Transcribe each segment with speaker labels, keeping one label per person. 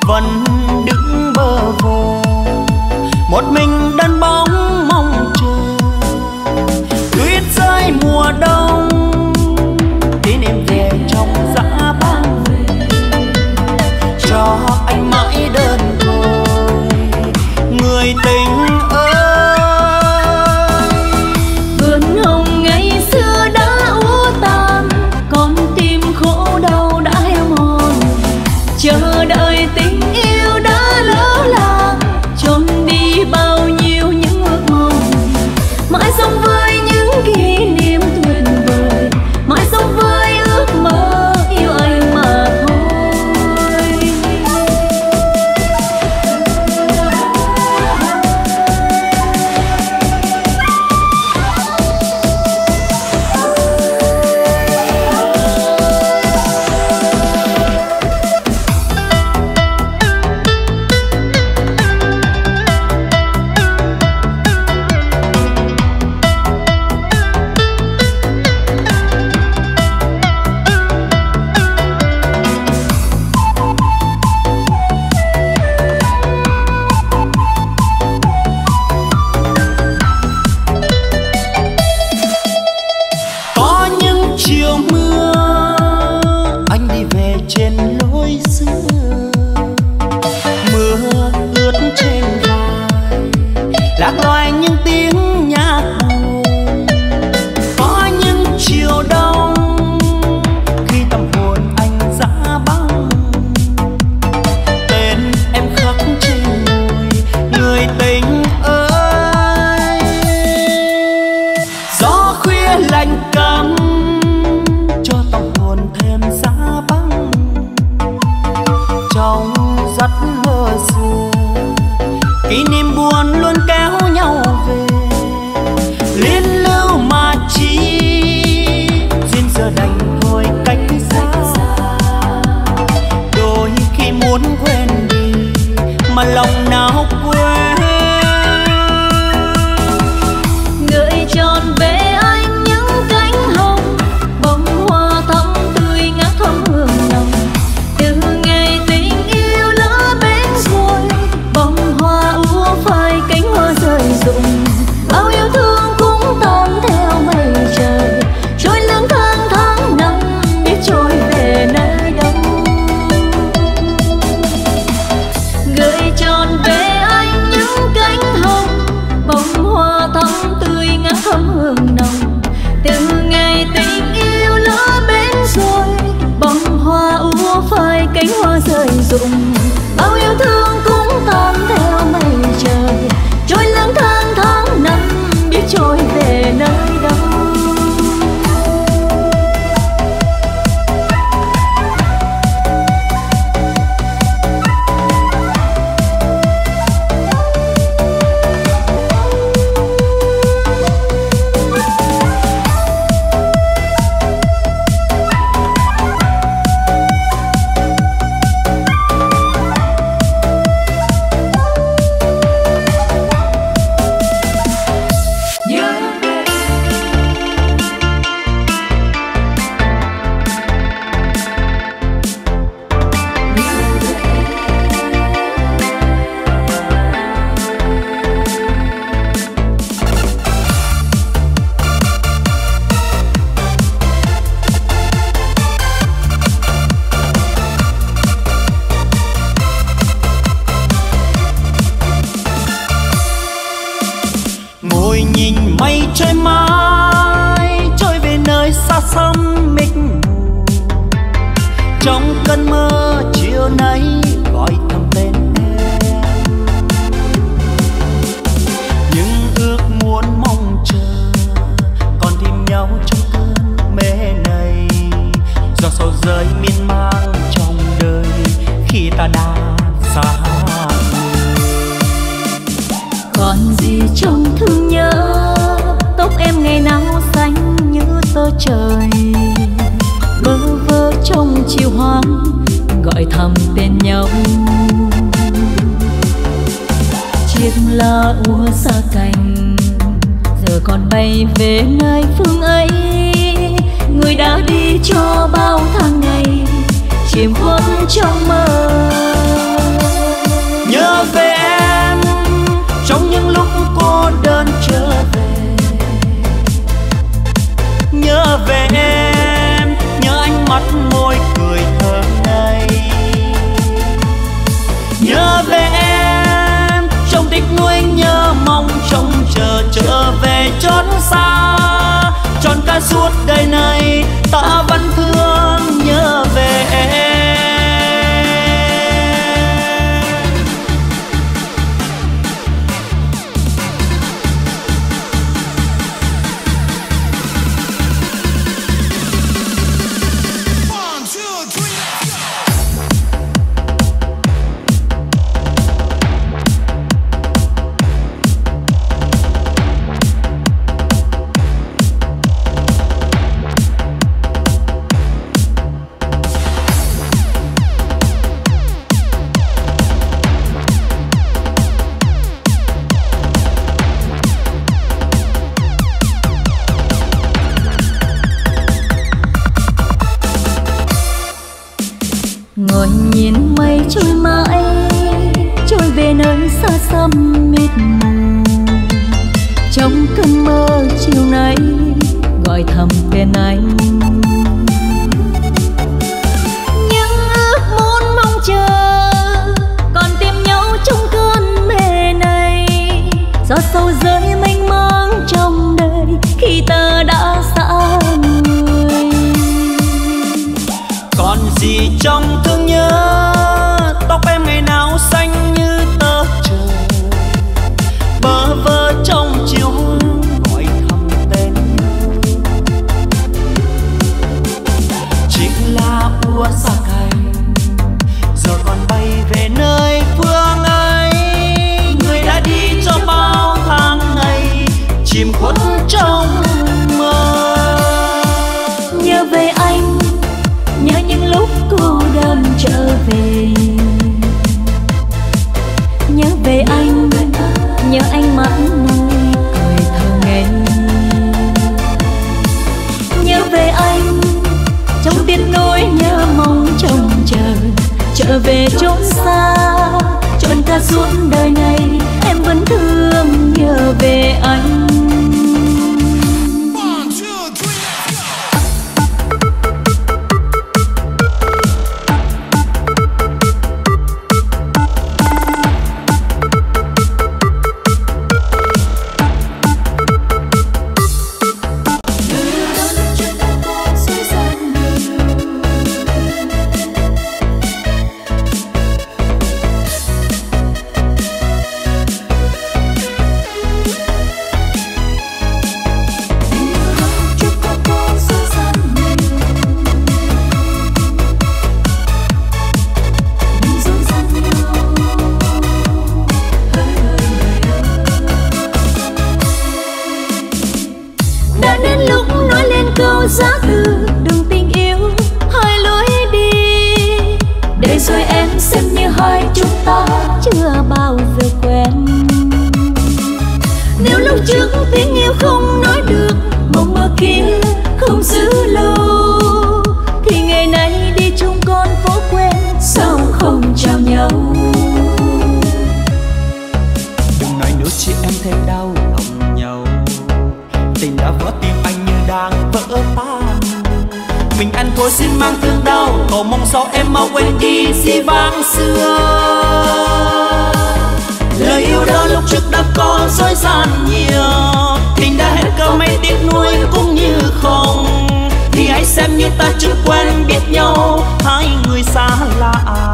Speaker 1: vẫn đứng bơ vơ, một mình đơn bóng mong chờ. Tuyết rơi mùa đông, tin em về trong dã băng, cho anh mãi đơn côi người tình ơi.
Speaker 2: Vườn hồng ngày xưa đã úa tàn, con tim khổ đau đã heo mòn, chờ đợi tình yêu đã lỡ làng, trốn đi bao nhiêu những ước mong, mãi sống với những kỷ niệm tuyệt vời, mãi sống với ước mơ yêu anh mà thôi. Trời bơ vơ trong chiều hoang gọi thầm tên nhau, chiếc lá úa xa cành giờ còn bay về nơi phương ấy, người đã đi cho bao tháng ngày chìm khuất trong mơ. trôi mãi, trôi về nơi xa xăm mịt mù. Trong cơn mơ chiều nay gọi thầm tên anh. Những ước muốn mong chờ còn tìm nhau trong cơn mê này. Gió sâu rơi mênh mang trong đời khi ta đã xa người.
Speaker 1: Còn gì trong thương nhớ, tóc em ngày nào xanh như tơ trời. Bơ vơ trong chiều gọi thầm tên chiếc lá úa xa cành, giờ còn bay về nơi phương ấy. Người đã đi cho bao tháng ngày chìm khuất trong mơ.
Speaker 2: Nhớ về anh, nhớ những lúc cô đơn trở về. Nhớ về anh, nhớ anh mặn môi cười thơ ngây. Nhớ về anh, trong tiếng nỗi nhớ mong trông chờ. Trở về chốn xa, chọn cả suốt đời này em vẫn thương nhớ về anh. Giá từ đường tình yêu hai lối đi, để rồi em xem như hai chúng ta chưa bao giờ quen. Nếu lúc trước tiếng yêu không nói được, mộng mơ kia không giữ lâu, thì ngày nay đi chung con phố quen sao không chào nhau.
Speaker 1: Đừng nói nữa chị em thêm đau lòng nhau, tình đã vỡ tim anh như đang vỡ tan. Mình ăn thôi xin mang thương đau, cầu mong sao em mau quên đi dĩ vãng xưa. Lời yêu đó lúc trước đã có dối gian nhiều, tình đã hết cơ mấy tiếc nuối cũng như không. Thì hãy xem như ta chưa quen biết nhau, hai người xa lạ.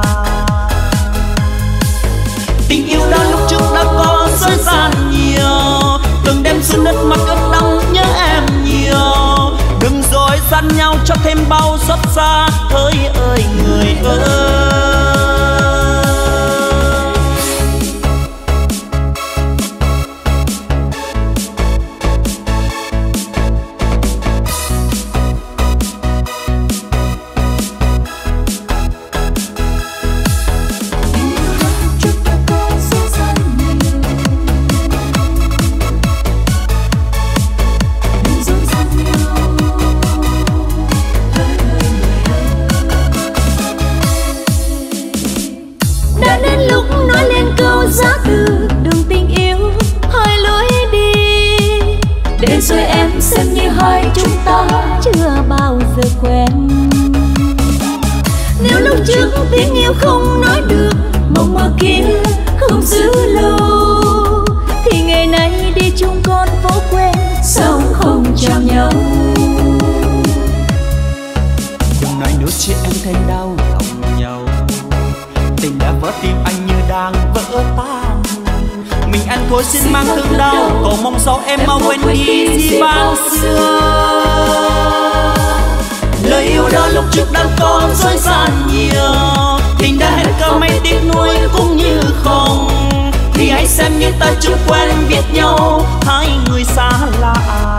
Speaker 1: Tình yêu đó lúc trước đã có dối gian nhiều, từng đêm xuân đất mắt ướt đắng nhớ em nhiều. Đừng dối gian nhau cho thêm bao xót xa, hỡi ơi người ơi.
Speaker 2: Giá từ đường tình yêu hai lối đi, để rồi em xem như hai chúng ta chưa bao giờ quen. Nếu lúc trước tiếng yêu không nói được, mộng mơ kia không giữ lâu, thì ngày nay đi chung con phố quen sao không chào nhau.
Speaker 1: Đừng nói nữa chị em thêm đau lòng nhau, tình đã vỡ tim anh như đang vỡ tan. Mình ăn thôi xin mang thương đau, cầu mong sao em mau quên đi dĩ vãng xưa. Lời yêu đó lúc trước đã có dối gian nhiều, tình đã hết cả mấy tiếc nuối cũng như không. Thì hãy xem như ta chưa quen biết nhau, hai người xa lạ.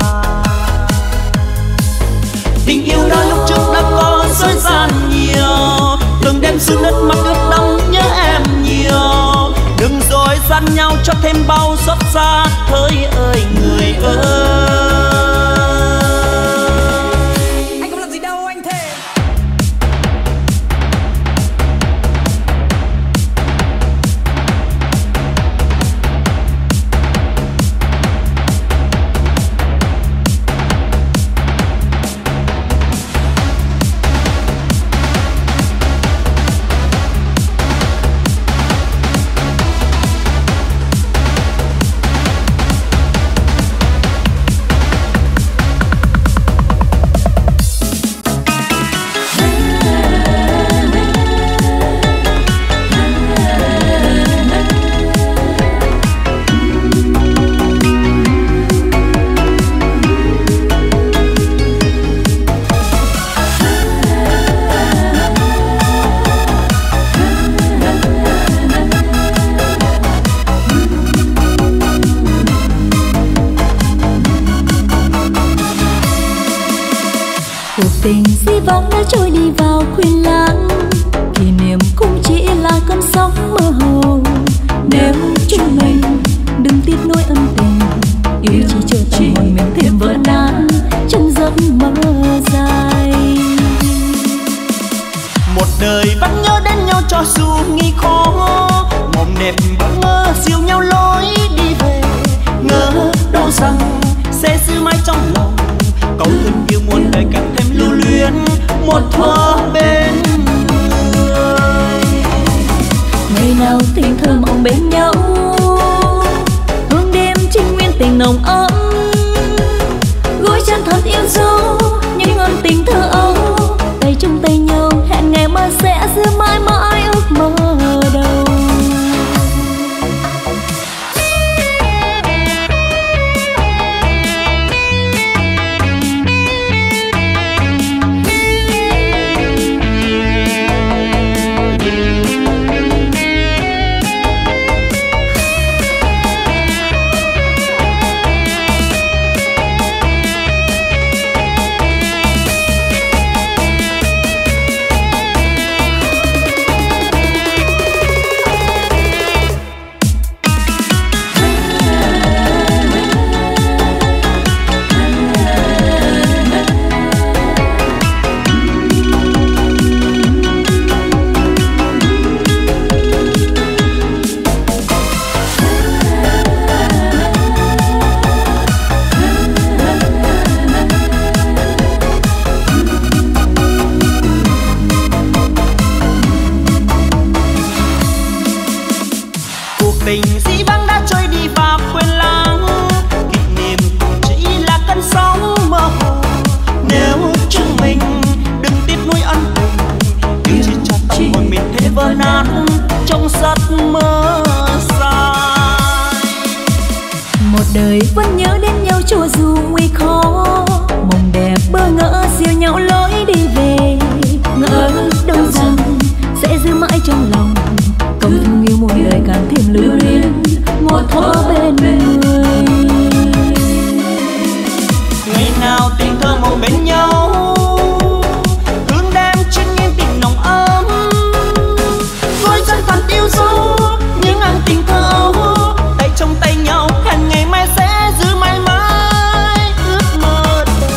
Speaker 1: Tình yêu đó lúc trước đã có dối gian nhiều, từng đêm xuân đất mắt ướt đắng nhớ em nhiều. Đừng dối gian nhau cho thêm bao xót xa, hỡi ơi người ơi. Anh không làm gì đâu anh thề.
Speaker 2: vắng đã trôi đi vào khuya lãng, kỷ niệm cũng chỉ là cơn sóng mơ hồ. Nếu chúng mình đừng tiếc nuối ân tình, yêu chỉ chờ tâm hồn mình thêm vỡ nát trong giấc mơ dài.
Speaker 1: Một đời vẫn nhớ đến nhau cho dù nghi khó, mộng đẹp vẫn mơ siêu nhau lối đi về. Ngỡ đâu rằng sẽ giữ mãi trong lòng, câu thương yêu muôn đời càng thêm lưu luyến một thuở bên người.
Speaker 2: Ngày nào tình thơ mộng bên nhau, hương đêm trinh nguyên tình nồng ấm, gối chân thật yêu dấu những ân tình thơ ấu. Tay chung tay nhau hẹn ngày mai sẽ giữ mãi mãi ước mơ đầu.
Speaker 1: Tình dĩ vãng đã trôi đi và quên lãng, kỷ niệm chỉ là cơn sóng mơ hồ. Nếu chúng mình đừng tiếc nuối ân tình, yêu chỉ cho tâm hồn mình thế vỡ nát trong giấc mơ dài.
Speaker 2: Một đời vẫn nhớ đến nhau cho dù nguy khó, mộng đẹp bơ ngỡ siêu nhau lối đi về. Ngỡ đâu rằng sẽ giữ mãi trong lòng, câu thương yêu muôn đời càng thêm lưu luyến một thuở bên người.
Speaker 1: Ngày nào tình thơ mộng bên nhau, hương đêm trinh nguyên tình nồng ấm, gối chân thật yêu dấu những ân tình thơ ấu. Tay trong tay nhau hẹn ngày mai sẽ giữ mãi mãi ước mơ đầu.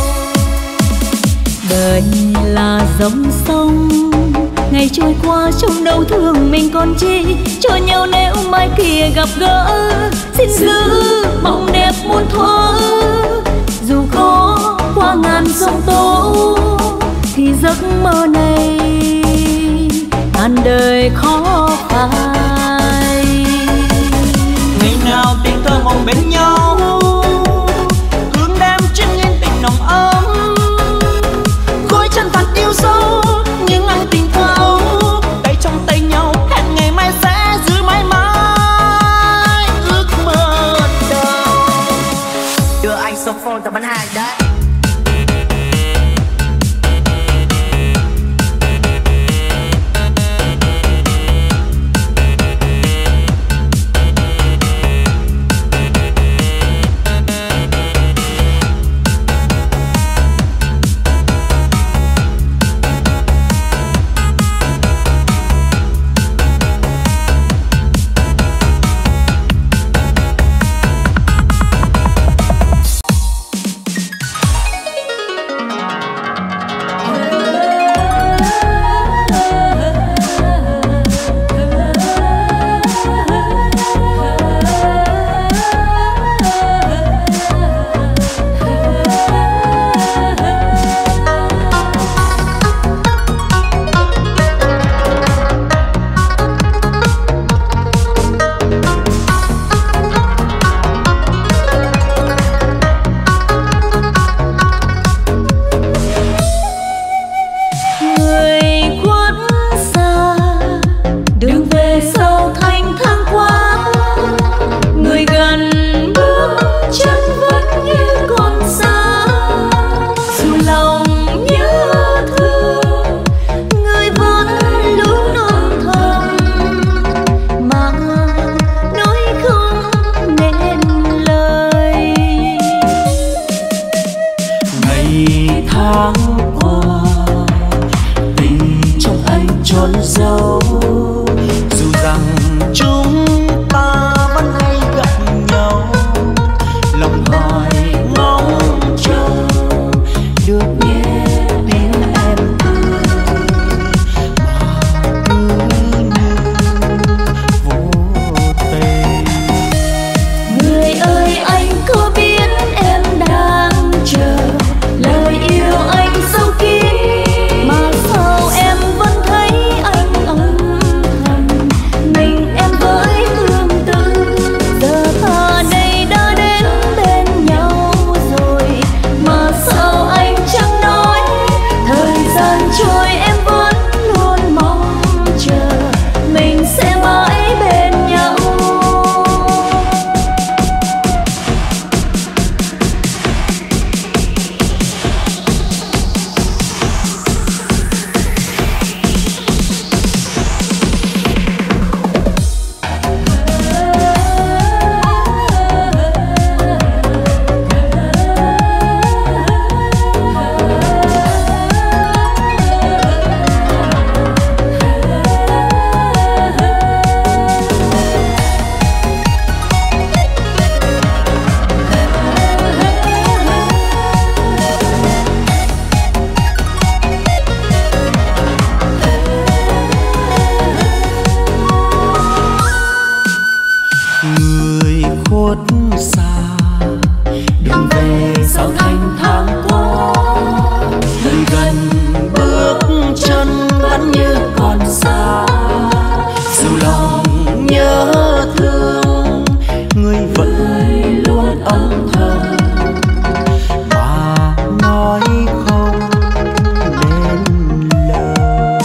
Speaker 2: Đời là dòng sông, ngày trôi qua trong đau thương mình còn chi cho nhau nếu mai kia gặp gỡ. Xin giữ mộng đẹp muôn thuở, dù có qua ngàn giông tố thì giấc mơ này ngàn đời khó phai.
Speaker 1: Ngày nào tình thơ mộng bên nhau, hương đêm trinh nguyên tình nồng ấm, gối chân thật yêu dấu những ân tình thơ ấu. Tay trong tay nhau hẹn ngày mai sẽ giữ mãi mãi ước mơ đầu. Đưa anh số phone tập bắn hai đấy. khuất xa, đường về sao thành tháng qua. Người gần bước chân vẫn như còn xa, dù lòng nhớ thương người vẫn luôn âm thầm mà nói không nên lời.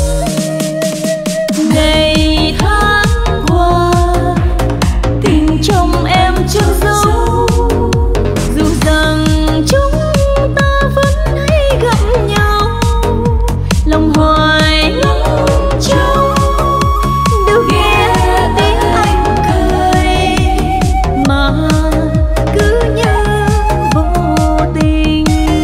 Speaker 2: Ngày tháng qua tình trong em chưa dấu, dù rằng chúng ta vẫn hay gặp nhau, lòng hoài ngóng trông được nghe tiếng anh cười mà cứ như vô tình.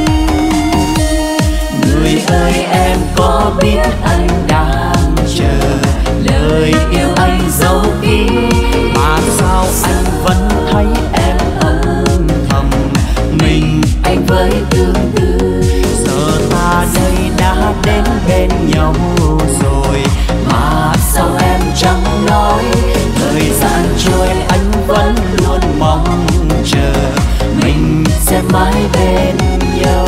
Speaker 1: Người ơi em có biết anh đang chờ lời yêu anh dấu kín, mà sao anh vẫn thấy em âm thầm mình anh với tương tư. Giờ ta đây đã đến bên nhau rồi mà sao em chẳng nói, thời gian trôi anh vẫn luôn mong chờ mình sẽ mãi bên nhau.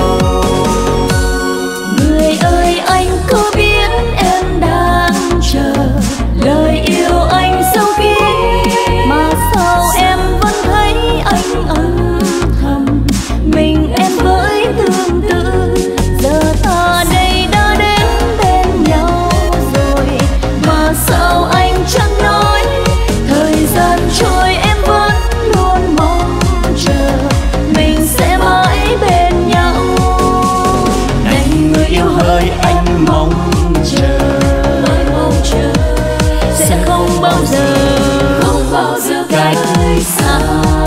Speaker 2: Người ơi anh có biết em đang chờ lời yêu anh sâu kín, mà sao em vẫn thấy anh âm thầm mình em với tương tư. Giờ ta đây đã đến bên nhau rồi mà sao anh chẳng nói, thời gian trôi em vẫn luôn mong chờ mình sẽ mãi bên nhau.
Speaker 1: Này người yêu hỡi anh mong chờ
Speaker 2: sẽ không bao giờ cách xa.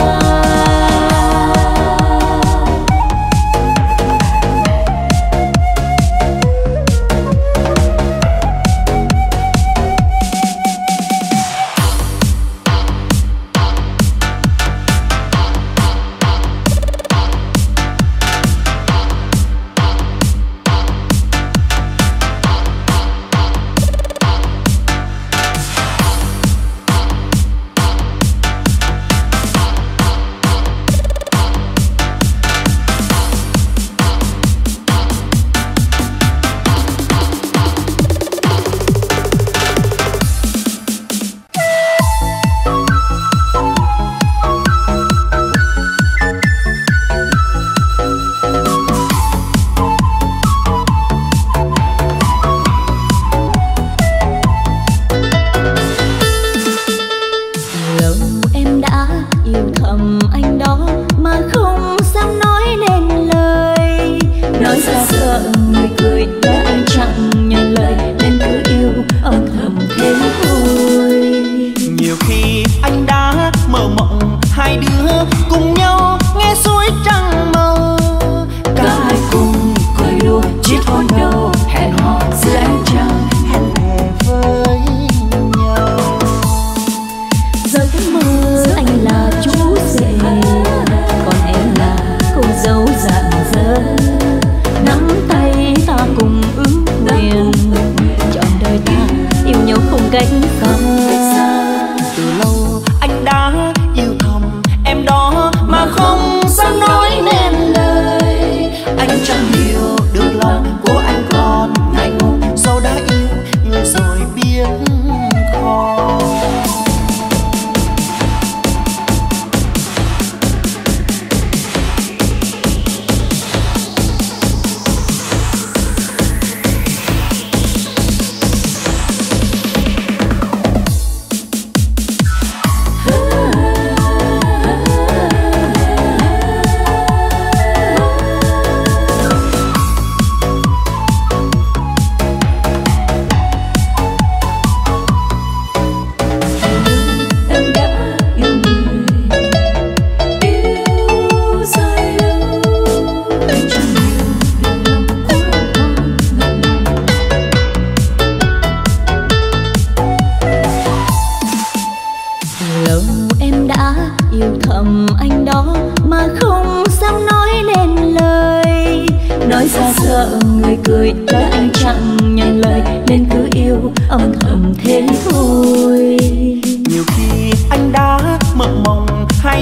Speaker 2: cười đã anh chẳng nhận lời nên cứ yêu âm thầm thế thôi.
Speaker 1: Nhiều khi anh đã mộng mộng hai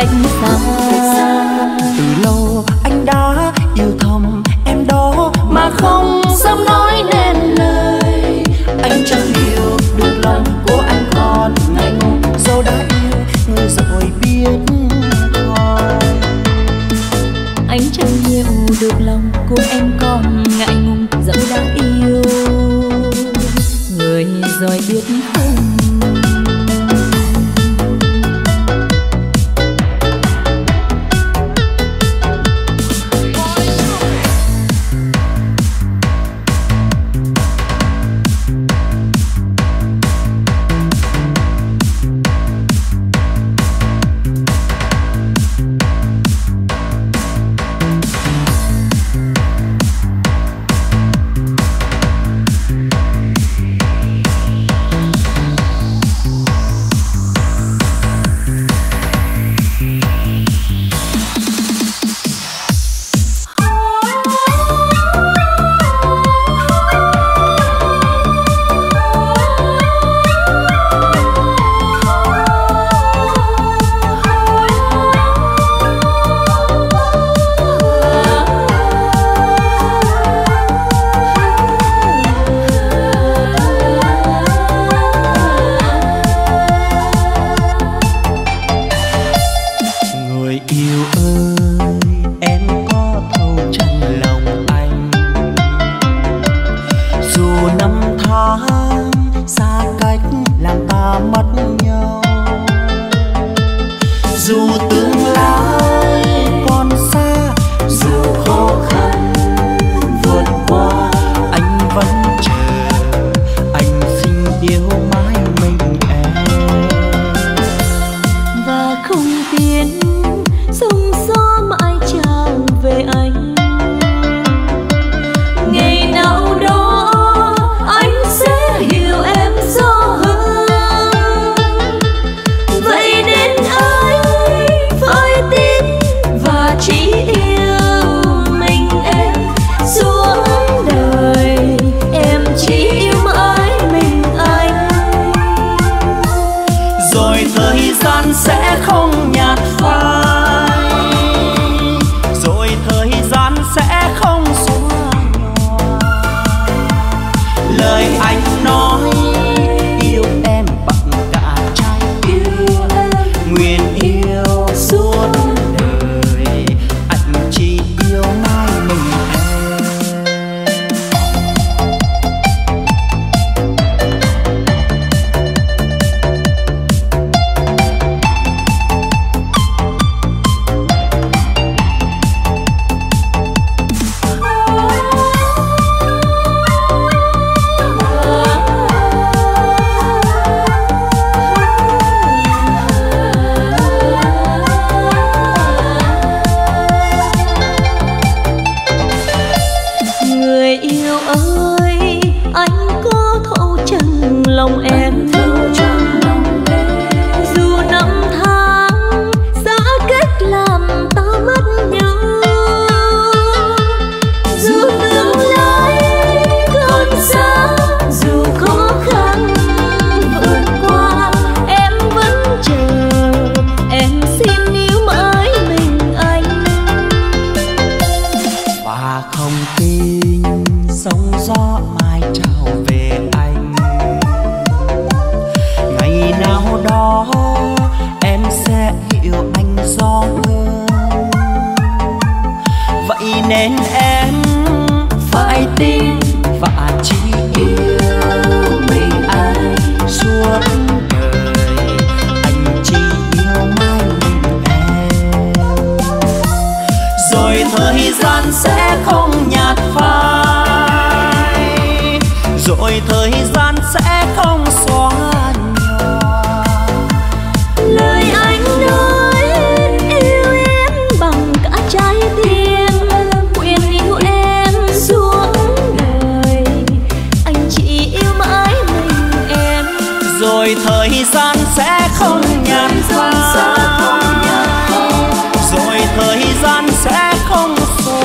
Speaker 2: cách xa.
Speaker 1: Từ lâu anh đã yêu thầm em đó mà không dám nói nên lời. Anh chẳng hiểu được lòng của anh còn ngại ngùng, dẫu đã yêu người rồi biết thôi.
Speaker 2: Anh chẳng hiểu được lòng của em còn ngại ngùng, dẫu đã yêu người rồi biết không.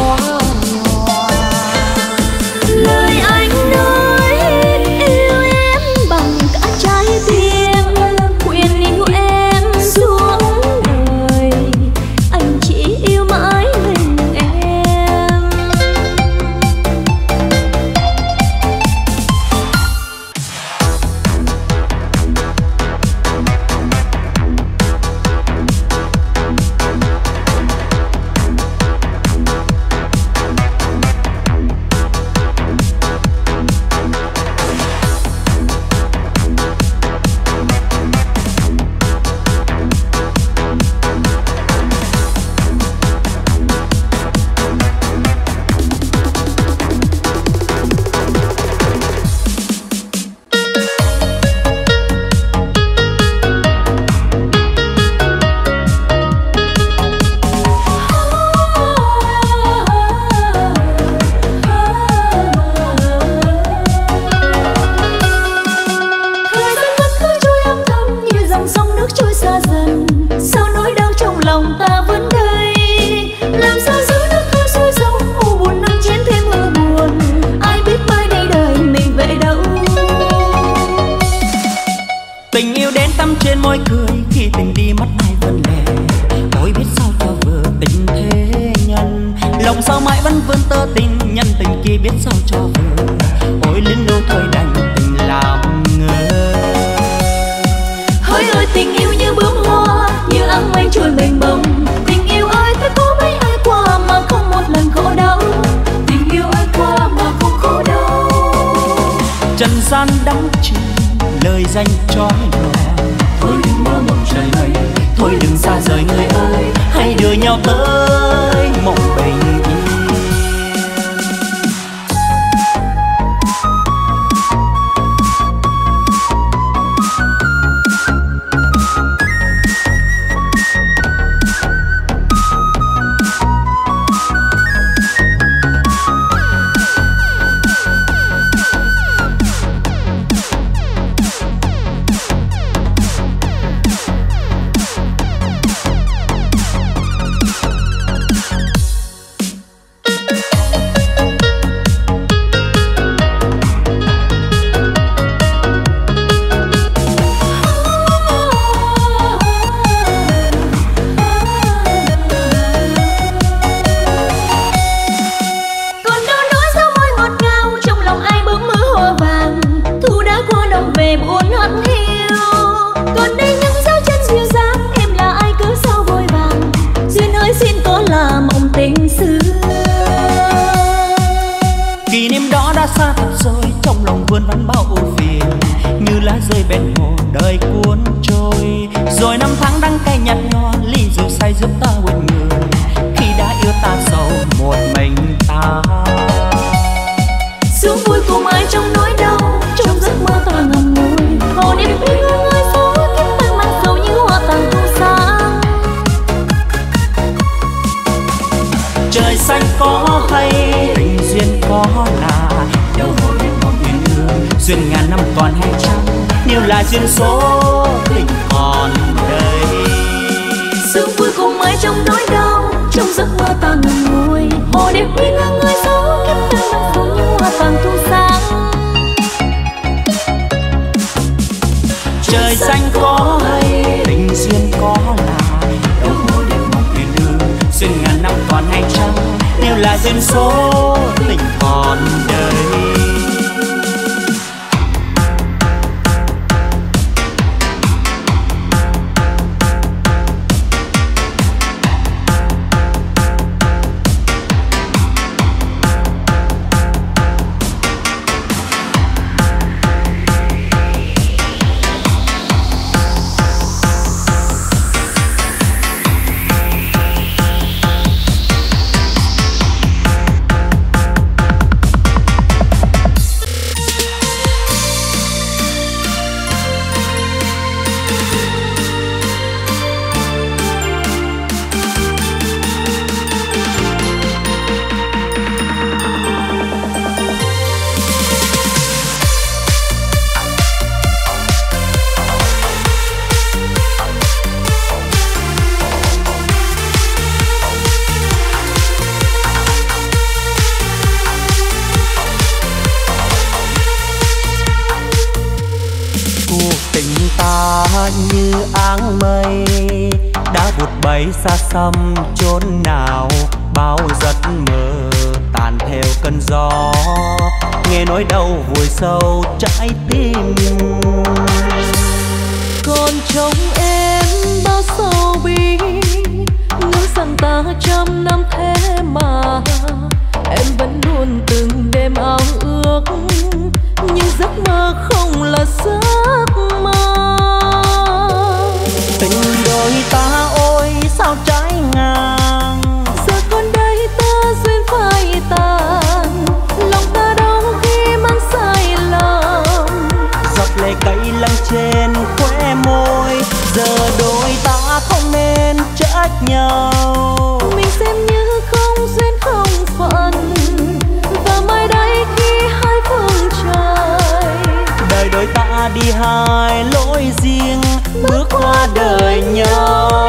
Speaker 2: Lời anh nói yêu em
Speaker 1: sao mãi vẫn vươn tơ tình, nhân tình kia biết sao cho vừa. Ôi lính đâu thôi đành tình làm ngơ.
Speaker 2: Hỡi ơi tình yêu như bướm hoa, như áng mây trôi mênh mông. Tình yêu ơi ta có mấy ai qua mà không một lần khổ đau. Tình yêu ai qua mà không khổ đau.
Speaker 1: Trần gian đắm chìm lời danh trói lòa. Thôi đừng mơ mộng trời mây, thôi đừng xa rời người ơi, hãy đưa nhau tới mộng bình yên. Duyên ngàn năm còn hay chăng, nếu là duyên số tình còn đây.
Speaker 2: Sương vui cùng mãi trong nỗi đau, trong giấc mơ ta ngầm ngùi. Hồ đêm khuya là người gió, kiếp ta mang dù như hoa vàng thu sáng.
Speaker 1: Trời xanh có hay, tình duyên có là, đâu hồ đêm mong thuyền đưa. Duyên ngàn năm còn hay chăng, nếu là duyên số tình còn đây. Như áng mây đã vụt bay xa xăm chốn nào, bao giấc mơ tàn theo cơn gió, nghe nỗi đau vùi sâu trái tim.
Speaker 2: Còn trong em bao sầu bi, ngỡ rằng ta trăm năm thế mà em vẫn luôn từng đêm ao ước, nhưng giấc mơ không là giấc mơ.
Speaker 1: Tình đôi ta ôi sao trái ngang,
Speaker 2: giờ còn đây ta duyên phai tàn, lòng ta đau khi mang sai lầm.
Speaker 1: giọt lệ cay lăn trên khóe môi, giờ đôi ta không nên trách nhau.
Speaker 2: Mình xem như không duyên không phận, và mai đây khi hai phương trời,
Speaker 1: đời đôi ta đi hai lối riêng, bước qua đời nhau.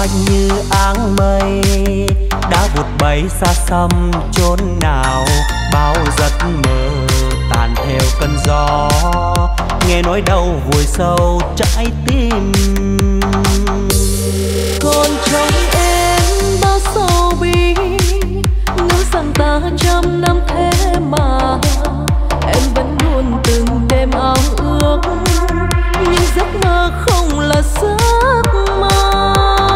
Speaker 1: như áng mây đã vụt bay xa xăm chốn nào, bao giấc mơ tàn theo cơn gió, nghe nỗi đau vùi sâu trái tim.
Speaker 2: Còn trong em bao sầu bi, nghĩ rằng ta trăm năm thế mà em vẫn luôn từng đêm ao ước, nhưng giấc mơ không là giấc mơ.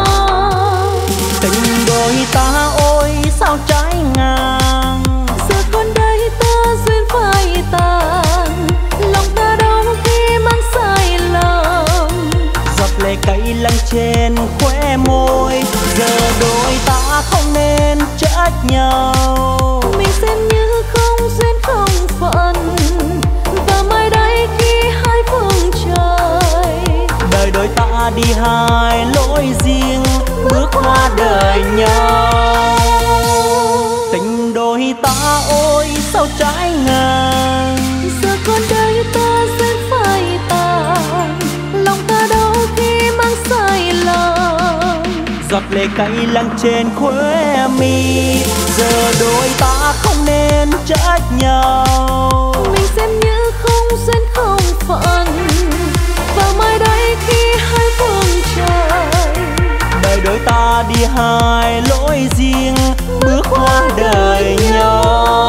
Speaker 1: Tình đôi ta ôi sao trái ngang,
Speaker 2: giờ con đây ta duyên phai tàn, lòng ta đau khi mang sai lầm,
Speaker 1: giọt lệ cay lăn trên khóe môi. Giờ đôi ta không nên trách nhau,
Speaker 2: mình xem như không duyên không phận, và mai đây khi hai phương trời,
Speaker 1: đời đôi ta đi hai lối riêng, bước qua đời nhau. Tình đôi ta ôi sao trái ngang,
Speaker 2: giờ con đây ta duyên phai tàn, lòng ta đau khi mang sai lầm,
Speaker 1: giọt lệ cay lăn trên khóe mi. Giờ đôi ta không nên trách nhau,
Speaker 2: mình xem như không duyên không phận, và mai đây khi hai phương trời,
Speaker 1: đời đôi ta đi hai lối riêng, bước qua đời nhau.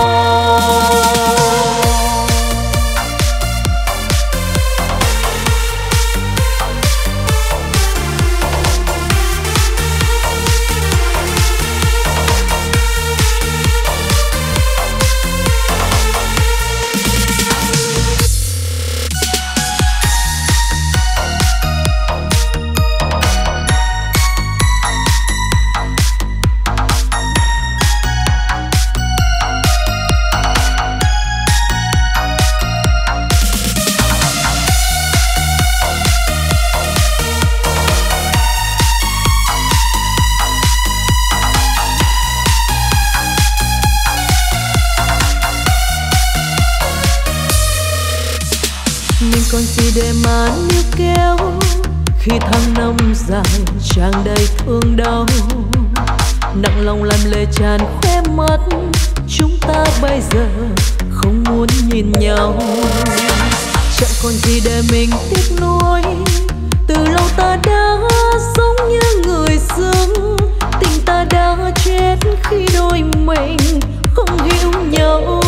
Speaker 2: Còn gì để mà níu kéo khi tháng năm dài tràn đầy thương đau, nặng lòng làm lệ tràn khóe mắt, chúng ta bây giờ không muốn nhìn nhau. Chẳng còn gì để mình tiếc nuối, từ lâu ta đã giống như người dưng, tình ta đã chết khi đôi mình không hiểu nhau.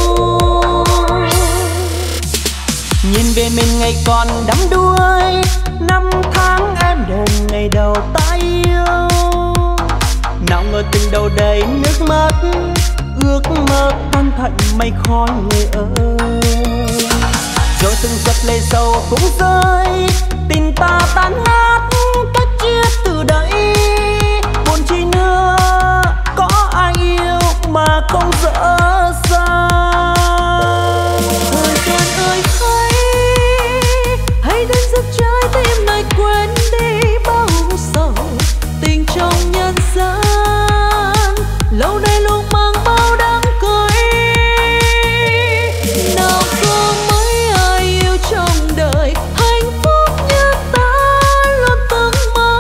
Speaker 1: Nhìn về mình ngày còn đắm đuối, năm tháng em đền ngày đầu ta yêu, nào ngờ tình đầu đầy nước mắt, ước mơ tan thành mây khói người ơi. Rồi từng giọt lệ sầu cũng rơi, tình ta tan nát cách chia từ đây. Buồn chi nữa có ai yêu mà không dở dang.
Speaker 2: Hãy đến giúp trái tim này quên đi bao sầu, tình trong nhân gian lâu nay luôn mang bao đắng cay. Nào có mấy ai yêu trong đời hạnh phúc như ta luôn từng mơ,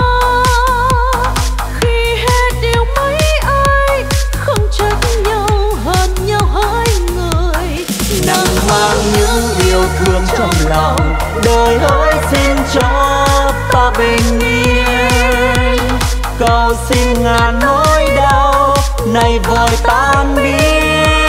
Speaker 2: khi hết yêu mấy ai không trách nhau hận nhau hai người.
Speaker 1: Nắng mang những yêu thương trong lòng, đời hỡi xin cho ta bình yên, cầu xin ngàn nỗi đau này vội tan biến.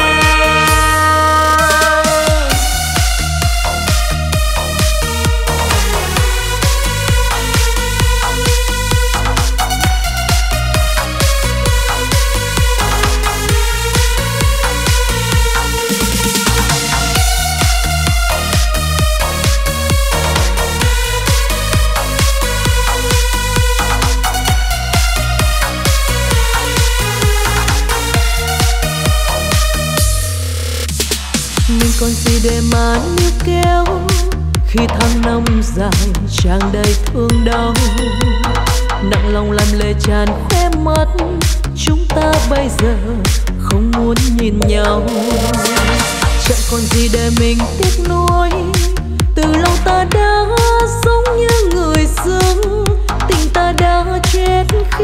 Speaker 2: Còn gì để mà níu kéo khi tháng năm dài tràn đầy thương đau, nặng lòng làm lệ tràn khóe mắt, chúng ta bây giờ không muốn nhìn nhau. Chẳng còn gì để mình tiếc nuối, từ lâu ta đã giống như người dưng, tình ta đã chết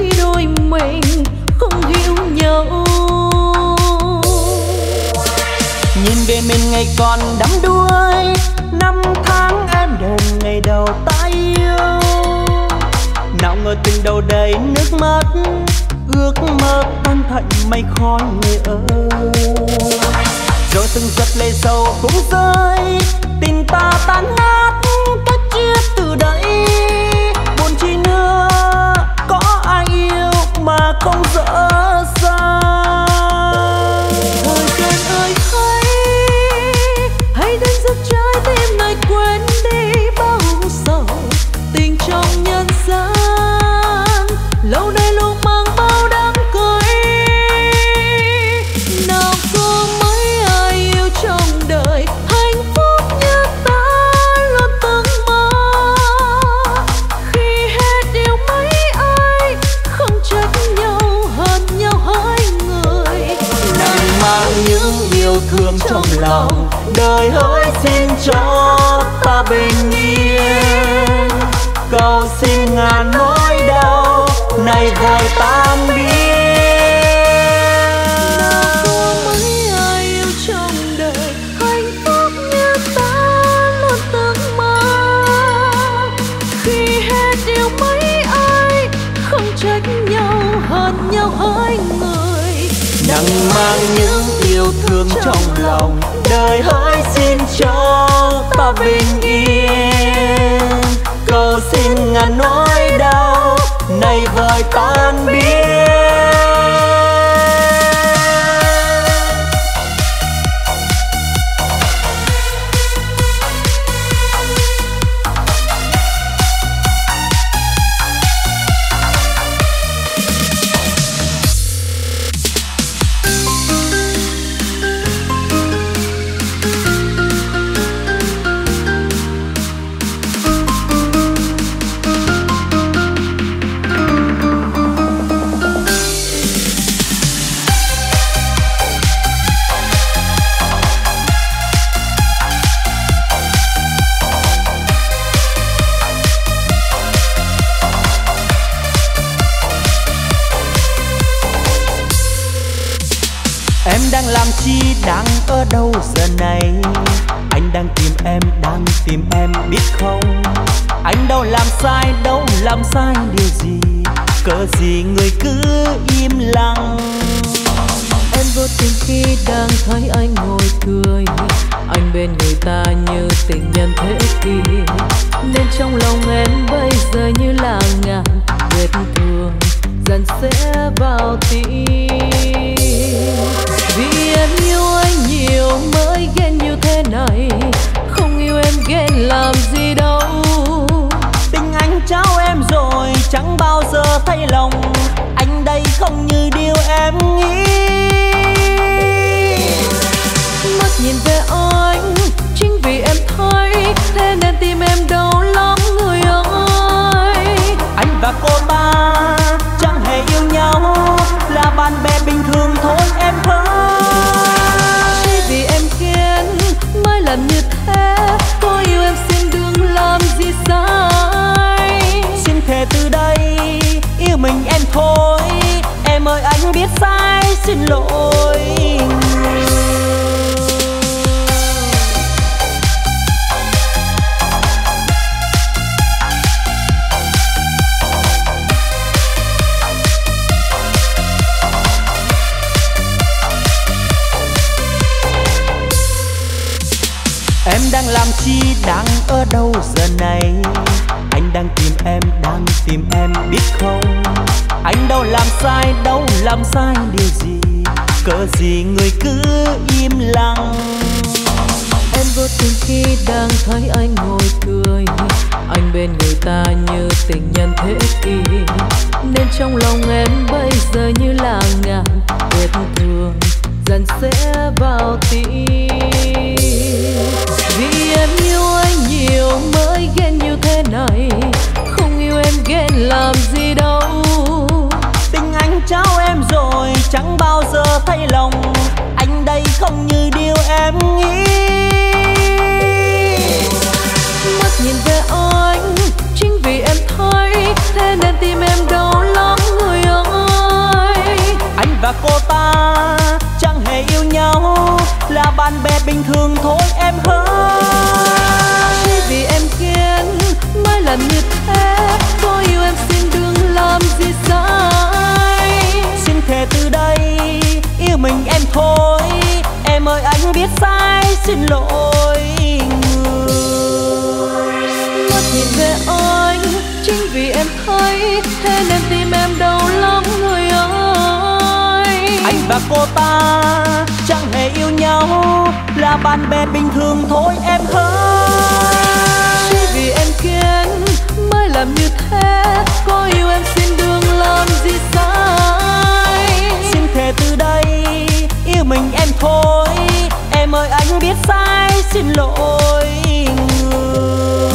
Speaker 1: đầu đầy nước mắt, ước mơ tan thành mây khói người ơi. Rồi từng giọt lệ sầu cũng rơi, tình ta tan nát cách chia từ đây. Buồn chi nữa, có ai yêu mà không dở dang.
Speaker 2: Thời gian ơi hãy đánh thức trái tim này, quên đi bao sầu tình trong nhân gian. Lâu nay luôn mang bao đắng cười, nào có mấy ai yêu trong đời hạnh phúc như ta luôn từng mơ. Khi hết yêu mấy ai không trách nhau, hận nhau hai người.
Speaker 1: Nàng mang những yêu thương trong lòng, đời hỡi xin cho ta bình yên. Cầu xin ngàn nỗi đau này vội tan biến.
Speaker 2: Nào có mấy ai yêu trong đời hạnh phúc như ta luôn từng mơ. Khi hết yêu mấy ai không trách nhau, hận nhau hai người.
Speaker 1: Nàng mang những yêu thương trong lòng, đời hỡi xin cho ta bình yên. Cầu xin ngàn nỗi đau này vội tan biến. Em đang làm chi, đang ở đâu giờ này? Anh đang tìm em biết không? Anh đâu làm sai điều gì? Cớ gì người cứ im lặng?
Speaker 2: Em vô tình khi đang thấy anh ngồi cười, anh bên người ta như tình nhân thế kỷ. Nên trong lòng em bây giờ như là ngàn vết thương dần sẽ vào tim. Vì em yêu anh nhiều mới ghen như thế này, không yêu em ghen làm gì đâu.
Speaker 1: Tình anh trao em rồi chẳng bao giờ thay lòng, anh đây không như điều em nghĩ.
Speaker 2: Mắt nhìn về anh chính vì em thấy, thế nên tim em đau lắm người ơi.
Speaker 1: Anh và cô ta chẳng hề yêu nhau, là bạn bè bình thường thôi em ơi.
Speaker 2: Chỉ vì em ghen mới làm như thế, có yêu em xin đừng làm gì sai.
Speaker 1: Xin thề từ đây yêu mình em thôi, em ơi anh biết sai xin lỗi. Em đang làm chi, đang ở đâu giờ này? Anh đang tìm em biết không? Anh đâu làm sai điều gì? Cớ gì người cứ im lặng?
Speaker 2: Em vô tình khi đang thấy anh ngồi cười, anh bên người ta như tình nhân thế kỷ. Nên trong lòng em bây giờ như là ngàn vết thương dần sẽ vào tim. Vì em yêu anh nhiều mới ghen như thế này, không yêu em ghen làm gì đâu.
Speaker 1: Tình anh trao em rồi chẳng bao giờ thay lòng, anh đây không như điều em nghĩ.
Speaker 2: Mắt nhìn về anh chính vì em thấy, thế nên tim em đau lắm người ơi.
Speaker 1: Anh và cô ta chẳng hề yêu nhau, là bạn bè bình thường thôi em ơi.
Speaker 2: Chỉ vì em ghen mới làm như thế, có yêu em xin đừng làm
Speaker 1: xin lỗi người.
Speaker 2: Mắt nhìn về anh chính vì em thấy thế nên tim em đau lắm người ơi.
Speaker 1: Anh và cô ta chẳng hề yêu nhau, là bạn bè bình thường thôi em ơi.
Speaker 2: Chỉ vì em kiến mới làm như thế, có yêu em xin đừng làm gì sai.
Speaker 1: Xin thề từ đây yêu mình em thôi, em ơi anh biết sai xin lỗi người.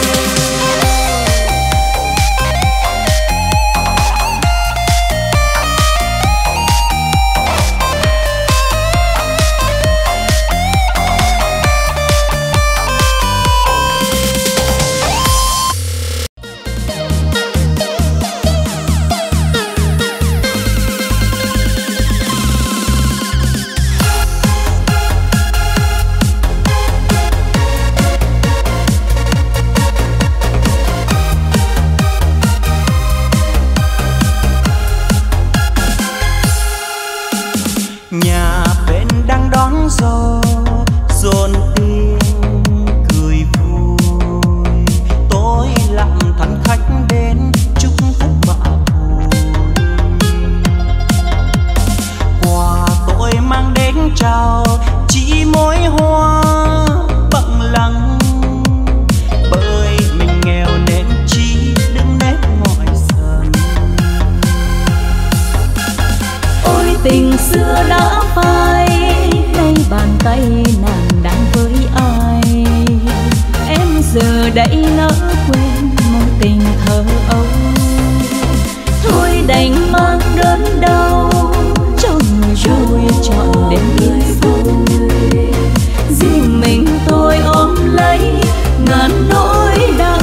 Speaker 2: Tình xưa đã phai, nay bàn tay nàng đang với ai. Em giờ đây lỡ quên mối tình thơ ấu. Thôi đành mang đớn đau cho người vui chọn đến yên vui. Riêng mình tôi ôm lấy ngàn nỗi đau.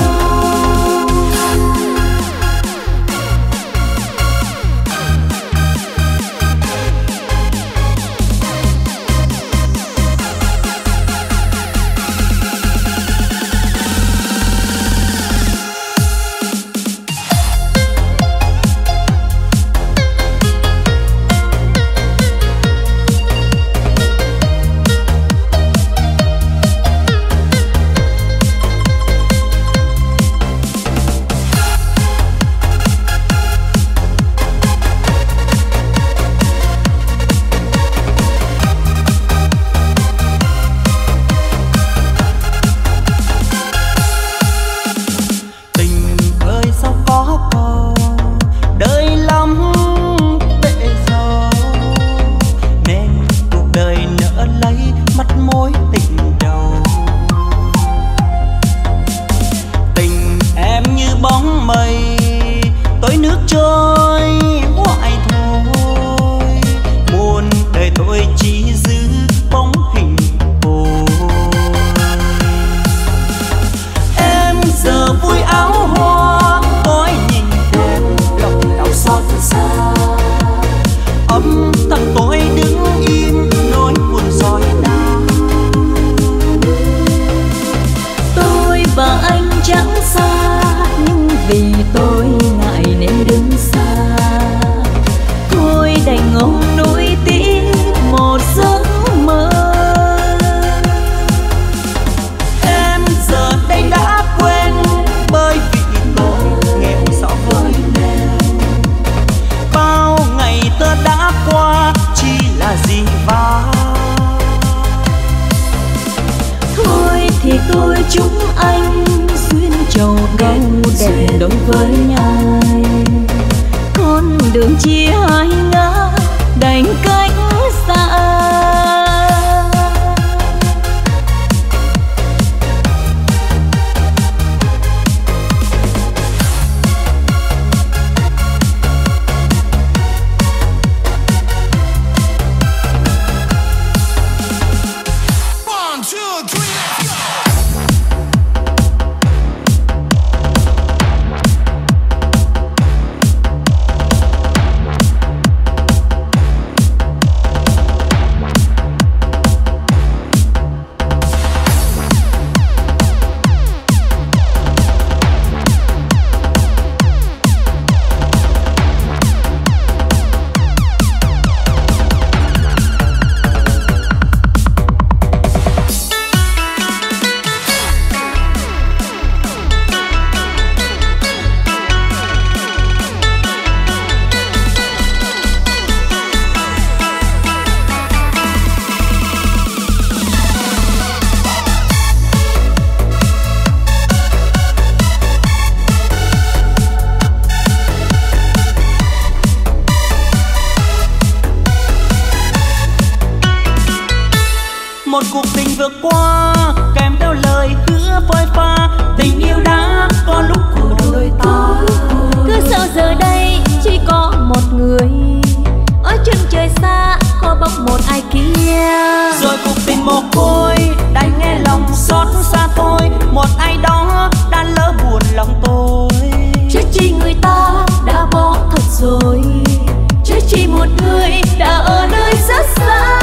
Speaker 1: vừa qua kèm theo lời hứa phôi pha, tình yêu đã có lúc của đôi ta.
Speaker 2: Cứ sao giờ đây chỉ có một người, ở chân trời xa có bóng một ai kia.
Speaker 1: Rồi cuộc tình mồ côi đành nghe lòng xót xa thôi, một ai đó đã lỡ buồn lòng tôi.
Speaker 2: Chứ chi người ta đã bỏ thật rồi, chứ chi một người đã ở nơi rất xa.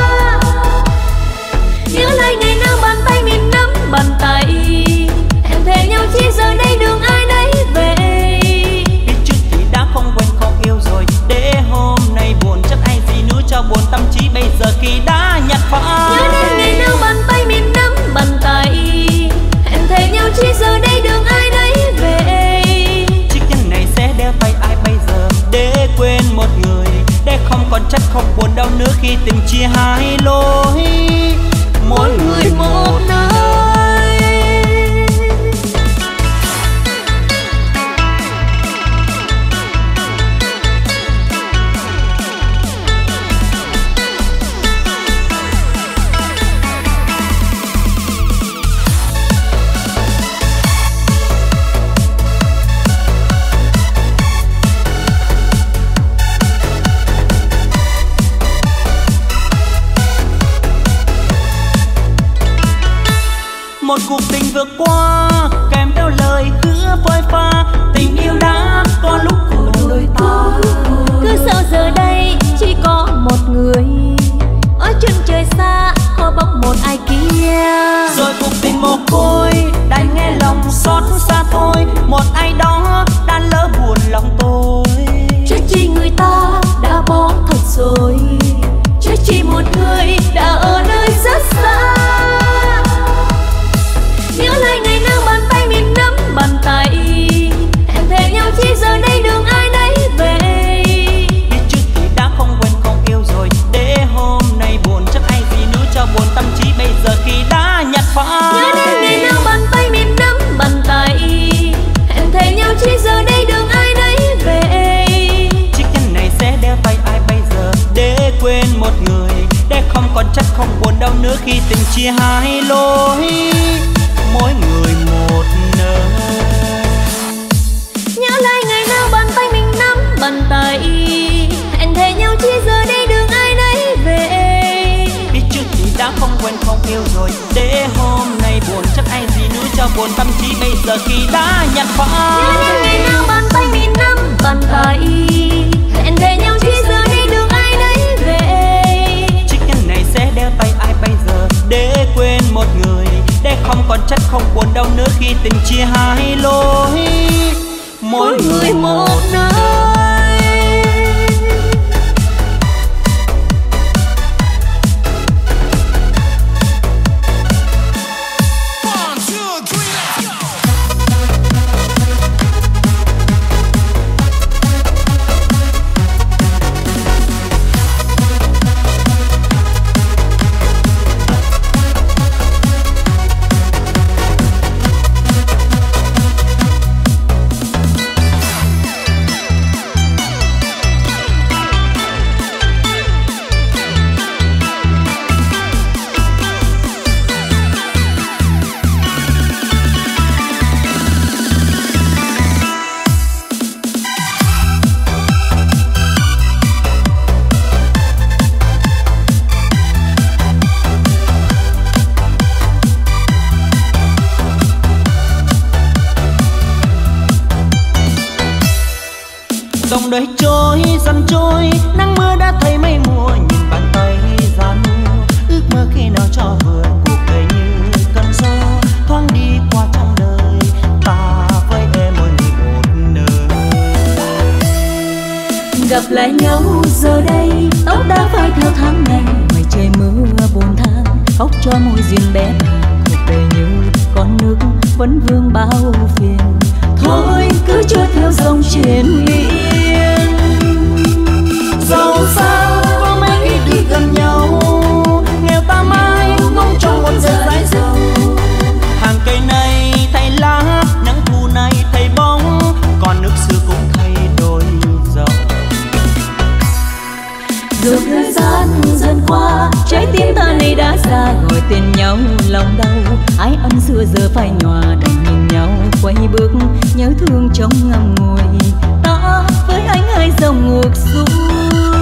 Speaker 2: Nhớ lại ngày nào bàn tay mình nắm bàn tay, hẹn thề nhau chi giờ đây đường ai nấy về.
Speaker 1: Biết trước thì đã không quen không yêu rồi, để hôm nay buồn chắc ai gì nữa cho buồn tâm trí bây giờ khi đã nhạt phai.
Speaker 2: Nhớ đến ngày nào bàn tay mình nắm bàn tay, hẹn thề nhau chi giờ đây đường ai nấy về.
Speaker 1: Chiếc nhẫn này sẽ đeo tay ai bây giờ, để quên một người, để không còn trách không buồn đau nữa khi tình chia hai lối, mỗi người một nơi. Một cuộc tình vừa qua kèm theo lời hứa phôi pha, tình yêu đã có lúc của đôi ta.
Speaker 2: Cứ sao giờ đây chỉ có một người, ở chân trời xa có bóng một ai kia.
Speaker 1: Rồi cuộc tình mồ côi đành nghe lòng xót xa thôi, một ai đó đã lỡ buồn lòng tôi.
Speaker 2: Chứ chi người ta đã bỏ thật rồi, chứ chi một người đã ở nơi rất xa. Nhớ lại ngày nào bàn tay mình nắm bàn tay, hẹn thề nhau chi giờ đây đường ai nấy về.
Speaker 1: Biết trước thì đã không quen không yêu rồi, để hôm nay buồn chắc ai gì nữa cho buồn tâm trí bây giờ khi đã nhạt phai.
Speaker 2: Nhớ đến ngày nào bàn tay mình nắm bàn tay, hẹn thề nhau chi giờ đây đường ai nấy về.
Speaker 1: Chiếc nhẫn này sẽ đeo tay ai bây giờ, để quên một người, để không còn trách không buồn đau nữa khi tình chia hai lối, mỗi người một nơi.
Speaker 2: Nhớ lại ngày nào bàn tay mình nắm bàn tay, hẹn thề nhau chi giờ đây đường ai nấy về.
Speaker 1: Biết trước thì đã không quen không yêu rồi, để hôm nay buồn chắc ai gì nữa cho buồn tâm trí bây giờ khi đã nhạt phai.
Speaker 2: Nhớ đến ngày nào bàn tay mình nắm bàn tay, hẹn thề nhau chi giờ đây đường ai nấy về.
Speaker 1: Chiếc nhẫn này sẽ đeo tay ai bây giờ, để quên một người, để không còn trách không buồn đau nữa khi tình chia hai lối, mỗi người một nơi. Dòng đời trôi dần trôi, nắng mưa đã thấy mây mùa, nhìn bàn tay gian mua, ước mơ khi nào cho vừa cuộc đời như cơn gió thoáng đi qua trong đời ta, với em mỗi người một nơi.
Speaker 2: Gặp lại nhau giờ đây tóc đã phai theo tháng ngày, ngoài trời mưa buồn than khóc cho môi duyên bé. Cuộc đời như con nước vẫn vương bao phiền, thôi cứ trôi theo dòng triền miên.
Speaker 1: Giàu sang có mấy khi đi gần nhau, nghèo ta mãi ngóng trong một giờ dãi dầu. Hàng cây này thay lá, nắng thu này thay bóng, còn nước xưa cũng thay đổi dòng.
Speaker 2: Dù thời gian dần qua, trái tim ta nay đã già, gọi tên nhau nhau lòng đau. Ái ân xưa giờ phai nhòa, đành nhìn nhau quay bước, nhớ thương trong ngậm ngùi. Ta với anh hai dòng ngược xuôi.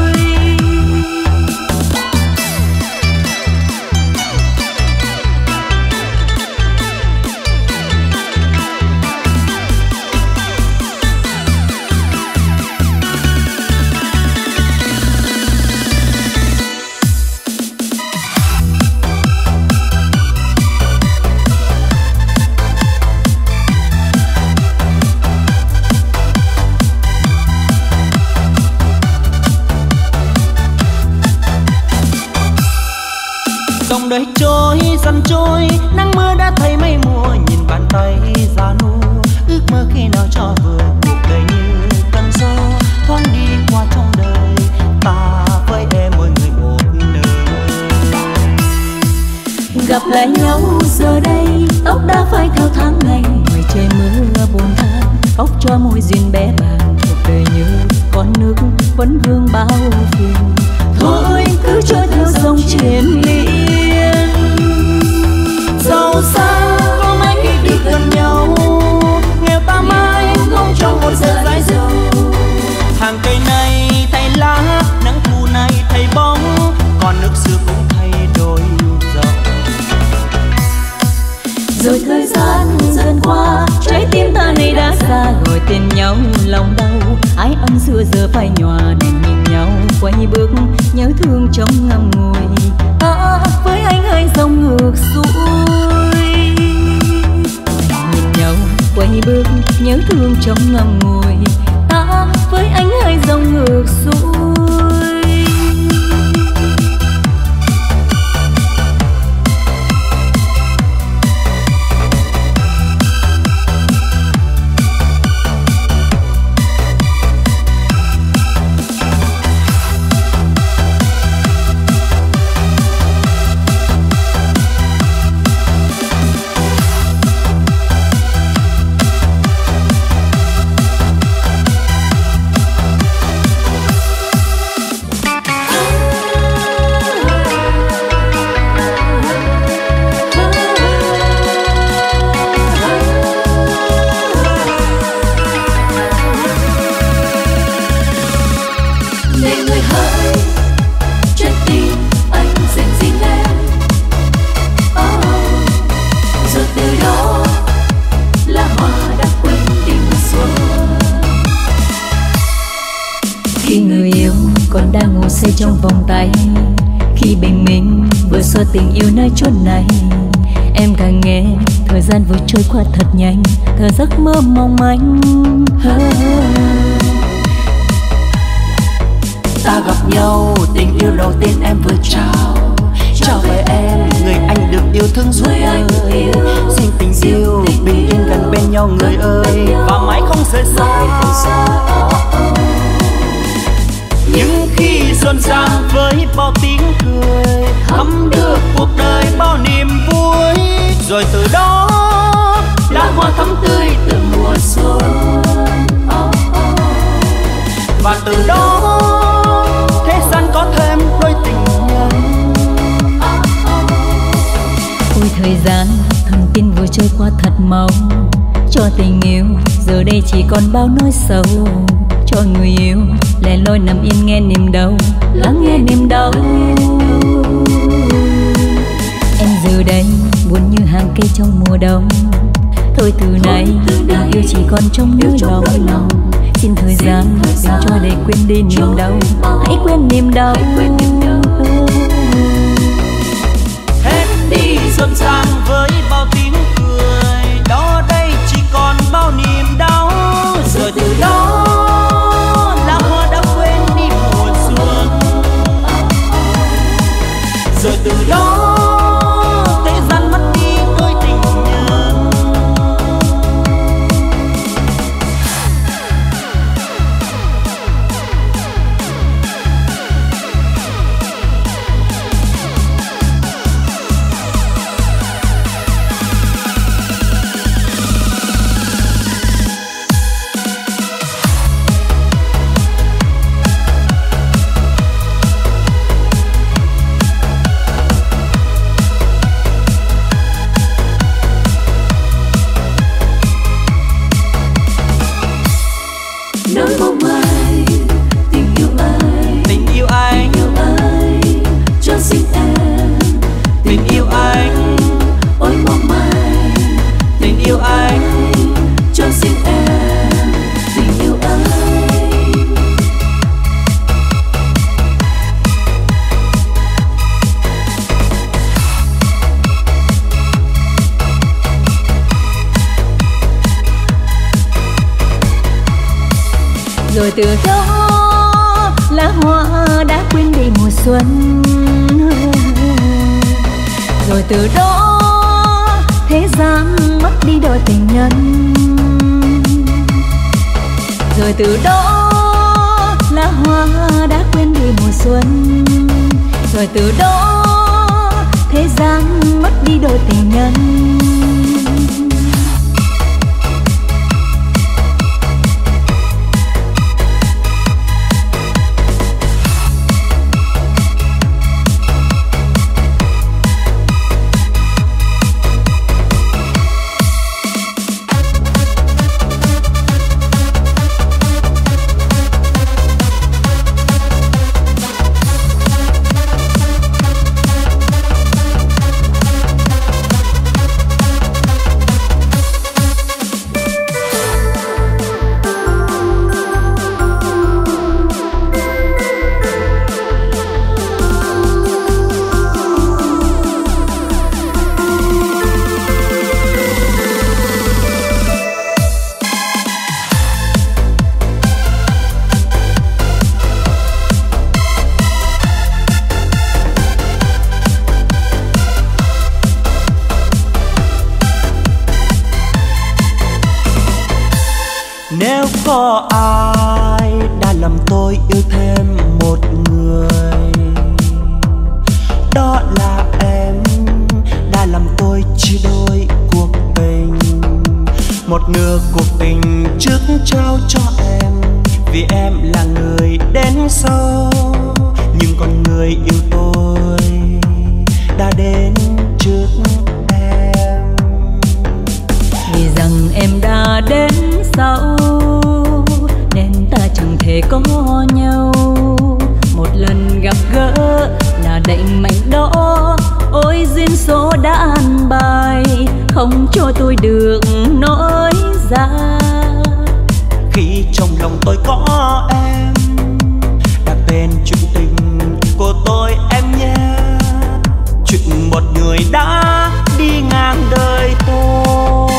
Speaker 1: Dòng đời trôi dần trôi, nắng mưa đã thấy mây mùa, nhìn bàn tay già nua, ước mơ khi nào cho vừa cuộc đời như cơn gió thoáng đi qua trong đời. Ta với em mỗi người một nơi,
Speaker 2: gặp lại nhau giờ đây tóc đã phai theo tháng ngày. Ngoài trời mưa buồn than, khóc cho môi duyên bé bàng. Cuộc đời như con nước vẫn vương bao phiền, thôi cứ trôi theo dòng triền miên.
Speaker 1: giàu sang có mấy khi đi gần nhau, nghèo ta mãi không trong một giờ dãi dầu. Hàng cây này thay lá, nắng thu này thay bóng, còn nước xưa cũng thay đổi dòng.
Speaker 2: Rồi thời gian dần qua, trái tim ta này đã xa, gọi tên nhau lòng đau. Ái ân xưa giờ phai nhòa, đành nhìn nhau quay bước, nhớ thương trong ngậm ngùi. Ta với anh hai dòng ngược xuôi, nhìn nhau quay bước, nhớ thương trong ngậm ngùi. Ta với anh hai dòng ngược xuôi. Say trong vòng tay, khi bình minh vừa so tình yêu nơi chốn này. Em càng nghe thời gian vừa trôi qua thật nhanh, thở giấc mơ mong manh.
Speaker 1: Ta gặp nhau tình yêu đầu tiên em vừa trao về em người anh được yêu thương suốt đời. Xin tình yêu bình yên gần bên nhau người ơi, và mãi không rời xa. Nhưng khi rộn ràng với bao tiếng cười, thắm được cuộc đời bao niềm vui. Rồi từ đó lá hoa thắm tươi từ mùa xuân, và từ đó thế gian có thêm đôi tình nhân.
Speaker 2: Ôi thời gian thầm tin vừa trôi qua thật mau, cho tình yêu giờ đây chỉ còn bao nỗi sầu. Cho người yêu lẻ loi nằm yên nghe niềm đau, lắng nghe niềm đau. Em giờ đây buồn như hàng cây trong mùa đông. Thôi từ nay tình yêu chỉ còn trong nỗi lòng. Xin thời gian đừng cho để quên đi niềm đau, hãy quên niềm đau.
Speaker 1: Hết đi rộn ràng với bao tiếng cười, đó đây chỉ còn bao niềm đau. Rồi từ đó lá hoa đã quên đi mùa xuân, rồi từ đó thế gian mất đi đôi tình nhân.
Speaker 2: Rồi từ đó lá hoa đã quên đi mùa xuân. Rồi từ đó thế gian mất đi đôi tình nhân. Rồi từ đó lá hoa đã quên đi mùa xuân. Rồi từ đó thế gian mất đi đôi tình nhân.
Speaker 1: Nếu có ai đã làm tôi yêu thêm một người, đó là em, đã làm tôi chia đôi cuộc tình. Một nửa cuộc tình trước trao cho em, vì em là người đến sau. Nhưng con người yêu tôi đã đến trước em.
Speaker 2: Vì rằng em đã đến sau nên ta chẳng thể có nhau. Một lần gặp gỡ là định mệnh đó. Ôi duyên số đã an bài, không cho tôi được nói ra.
Speaker 1: Khi trong lòng tôi có em, đặt tên chuyện tình của tôi em nhé. Chuyện một người đã đi ngang đời tôi.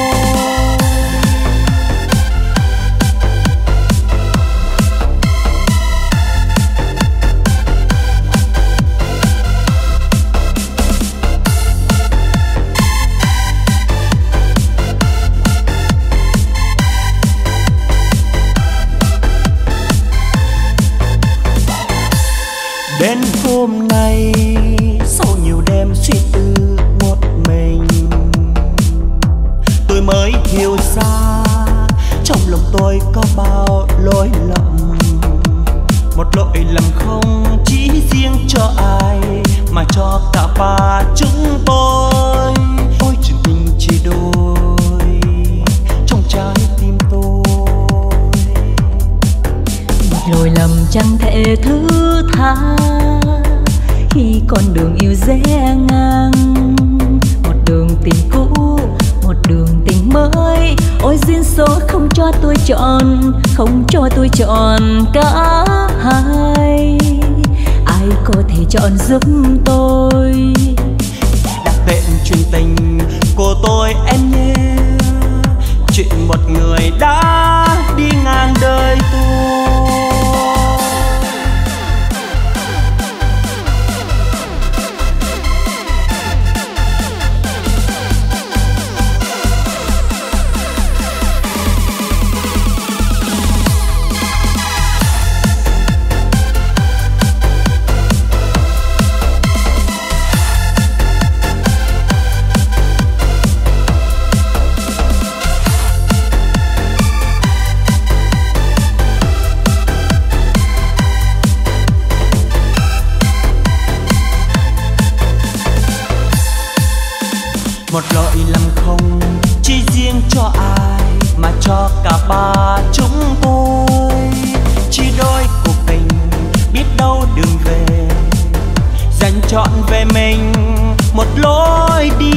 Speaker 1: Đến hôm nay sau nhiều đêm suy tư một mình, tôi mới hiểu ra trong lòng tôi có bao lỗi lầm. Một lỗi lầm không chỉ riêng cho ai mà cho cả ba chúng tôi. Ôi chuyện tình chia đôi trong trái tim tôi.
Speaker 2: Một lỗi lầm chẳng thể thứ tha khi con đường yêu rẽ ngang. Một đường tình cũ, một đường tình mới. Ôi duyên số không cho tôi chọn, không cho tôi chọn cả hai. Ai có thể chọn giúp tôi?
Speaker 1: Đặt tên chuyện tình của tôi em nhé. Chuyện một người đã đi ngang đời tôi. Một lỗi lầm không chỉ riêng cho ai mà cho cả ba chúng tôi. Chỉ đôi cuộc tình biết đâu đường về, dành trọn về mình một lối đi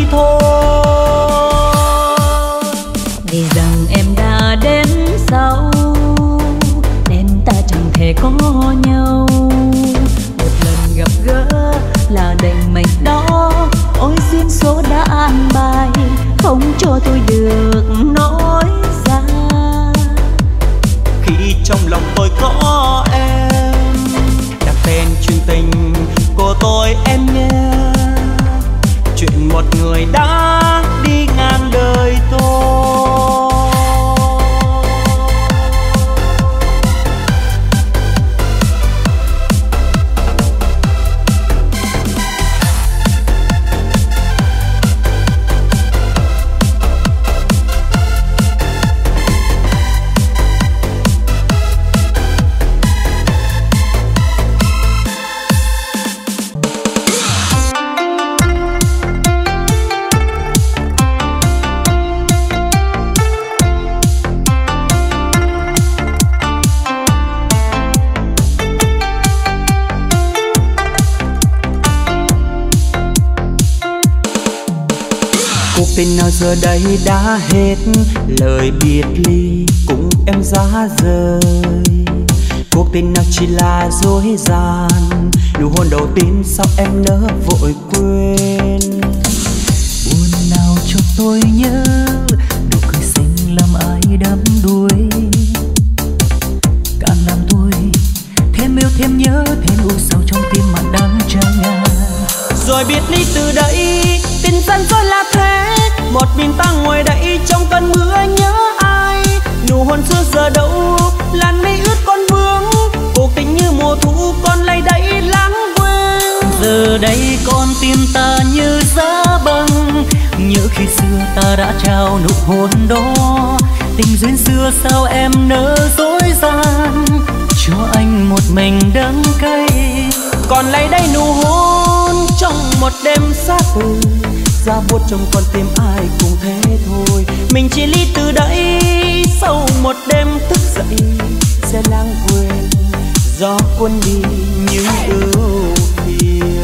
Speaker 1: thôi.
Speaker 2: Vì rằng em đã đến sau nên ta chẳng thể có nhau. Một lần gặp gỡ là định mệnh đó. Ôi duyên số đã an bài, không cho tôi được nói ra.
Speaker 1: Khi trong lòng tôi có tình nào giờ đây đã hết, lời biệt ly cùng em giá rời. Cuộc tình nào chỉ là dối gian, nụ hôn đầu tiên sao em nỡ vội quên.
Speaker 3: Buồn nào cho tôi nhớ, nụ cười xinh làm ai đắm đuối. Càng làm tôi thêm yêu thêm nhớ, thêm u sầu trong tim mặn đắng trái ngang.
Speaker 1: Rồi biệt ly từ đây, tình gian dối là thế. Một mình ta ngồi đây trong cơn mưa nhớ ai. Nụ hôn xưa giờ đâu, làn mây ướt con vương. Cuộc tình như mùa thu con lay đẩy lãng quên.
Speaker 3: Giờ đây con tim ta như giá băng, nhớ khi xưa ta đã trao nụ hôn đó. Tình duyên xưa sao em nỡ dối gian, cho anh một mình đắng cay.
Speaker 1: Còn lấy đây nụ hôn trong một đêm xa từ, ra buốt trong con tim ai cũng thế thôi. Mình chỉ ly từ đây, sau một đêm thức dậy sẽ lãng quên, gió cuốn đi những ưu phiền.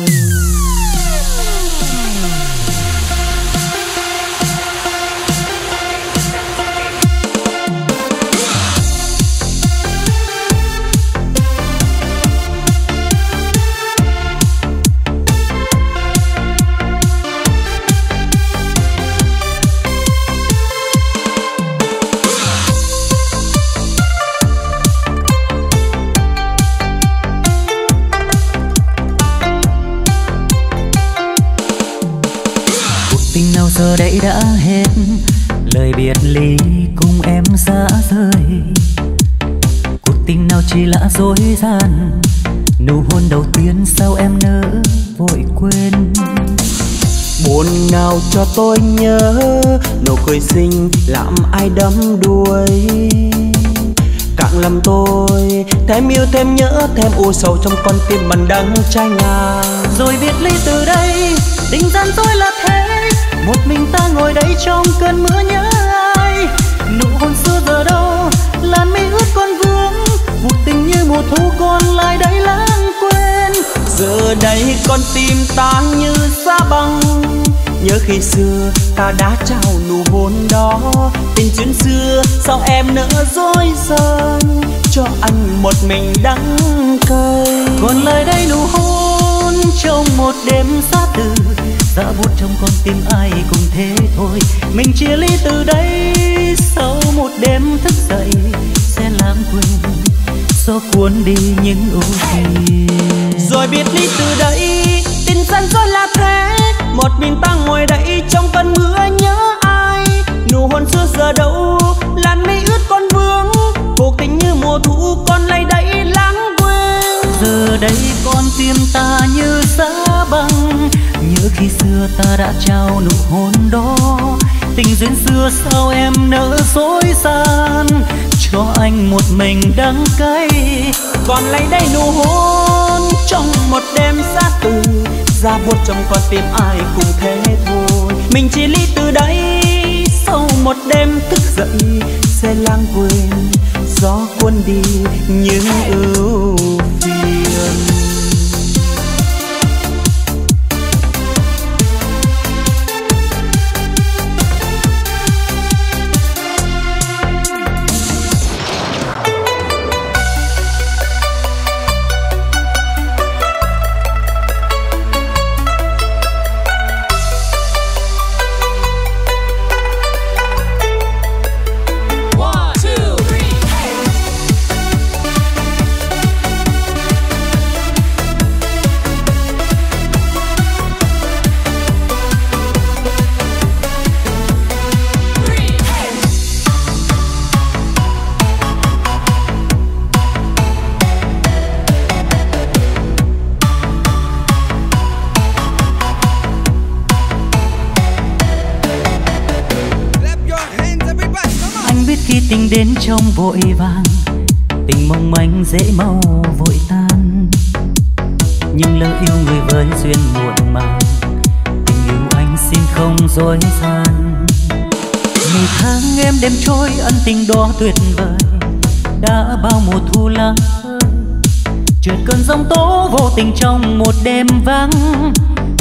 Speaker 3: Giờ đây đã hết, lời biệt ly cùng em xa rời. Cuộc tình nào chỉ là dối gian, nụ hôn đầu tiên sao em nỡ vội quên.
Speaker 1: Buồn nào cho tôi nhớ, nụ cười xinh làm ai đắm đuối. Càng làm tôi thêm yêu thêm nhớ, thêm u sầu trong con tim mình đắng trái ngang.
Speaker 3: Rồi biệt ly từ đây, tình gian dối là thế. Một mình ta ngồi đây trong cơn mưa nhớ ai. Nụ hôn xưa giờ đâu, làn mây ướt con vương. Cuộc tình như mùa thu con lại đây lãng quên.
Speaker 1: Giờ đây con tim ta như sa băng, nhớ khi xưa ta đã trao nụ hôn đó. Tình duyên xưa sao em nỡ dối gian, cho anh một mình đắng cay.
Speaker 3: Còn lời đây nụ hôn trong một đêm xa từ, đã buốt trong con tim ai cũng thế thôi. Mình chia ly từ đây, sau một đêm thức dậy sẽ lãng quên, gió cuốn đi những ưu phiền.
Speaker 1: Rồi biệt ly từ đây, tình gian dối là thế. Một mình ta ngồi đây trong cơn mưa nhớ ai. Nụ hôn xưa giờ đâu, làn mây ướt con vương. Cuộc tình như mùa thu con lay đẩy lãng quên.
Speaker 3: Giờ đây con tim ta như giá băng, nhớ khi xưa ta đã trao nụ hôn đó. Tình duyên xưa sao em nỡ dối gian, cho anh một mình đắng cay.
Speaker 1: Còn lấy đây nụ hôn trong một đêm xa từ, ra buốt trong con tim ai cũng thế thôi. Mình chỉ ly từ đây, sau một đêm thức dậy sẽ lãng quên, gió cuốn đi những ưu phiền.
Speaker 3: Tình đến trong vội vàng, tình mong manh dễ mau vội tan. Nhưng lỡ yêu người với duyên muộn màng, tình yêu anh xin không dối gian. Ngày tháng em đêm trôi ân tình đó tuyệt vời, đã bao mùa thu lãng phơi. Trượt cơn giông tố vô tình trong một đêm vắng,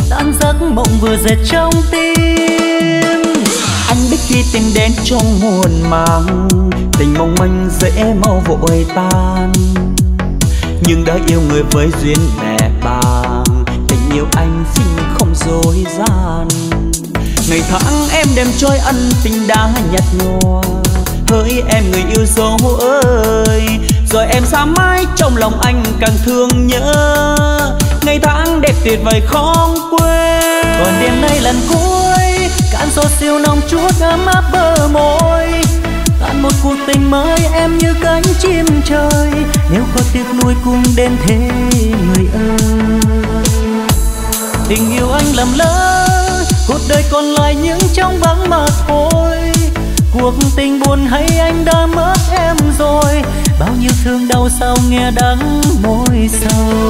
Speaker 3: tan giấc mộng vừa dệt trong tim.
Speaker 1: Anh biết khi tình đến trong muôn màng, tình mong manh dễ mau vội tan. Nhưng đã yêu người với duyên mẹ bàng, tình yêu anh xin không dối gian. Ngày tháng em đêm trôi ân tình đã nhạt nhòa, hỡi em người yêu dấu ơi. Rồi em xa mãi trong lòng anh càng thương nhớ, ngày tháng đẹp tuyệt vời không quên.
Speaker 3: Còn đêm nay lần cuối, cạn gió siêu nồng chút ấm áp bờ môi. Tàn một cuộc tình mới em như cánh chim trời, nếu có tiếc nuối cũng đến thế người ơi. Tình yêu anh lầm lỡ, cuộc đời còn lại những trong vắng mà thôi. Cuộc tình buồn hay anh đã mất em rồi, bao nhiêu thương đau sao nghe đắng môi sầu.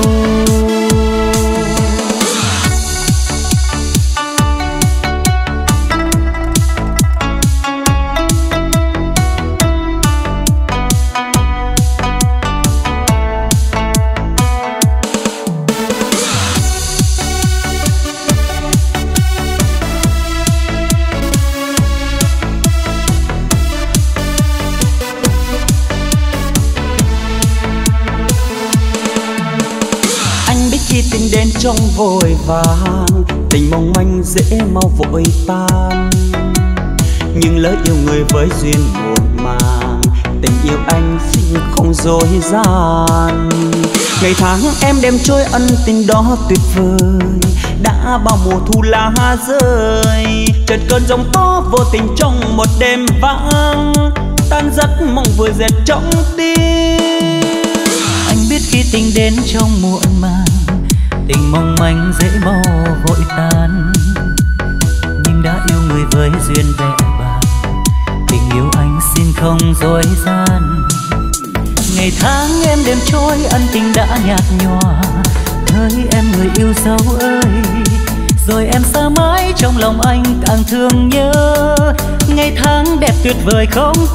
Speaker 1: Tình đến trong vội vàng, tình mong manh dễ mau vội tan. Nhưng lỡ yêu người với duyên một màng, tình yêu anh xin không dối gian. Ngày tháng em đem trôi ân tình đó tuyệt vời, đã bao mùa thu lá rơi. Chợt cơn giông tố vô tình trong một đêm vắng, tan giấc mộng vừa dệt trong tim.
Speaker 3: Anh biết khi tình đến trong muộn màng, tình mong manh dễ mau vội tan. Nhưng đã yêu người với duyên vẹn vàng, tình yêu anh xin không dối gian. Ngày tháng em đêm trôi ân tình đã nhạt nhòa, hỡi em người yêu dấu ơi. Rồi em xa mãi trong lòng anh càng thương nhớ, ngày tháng đẹp tuyệt vời không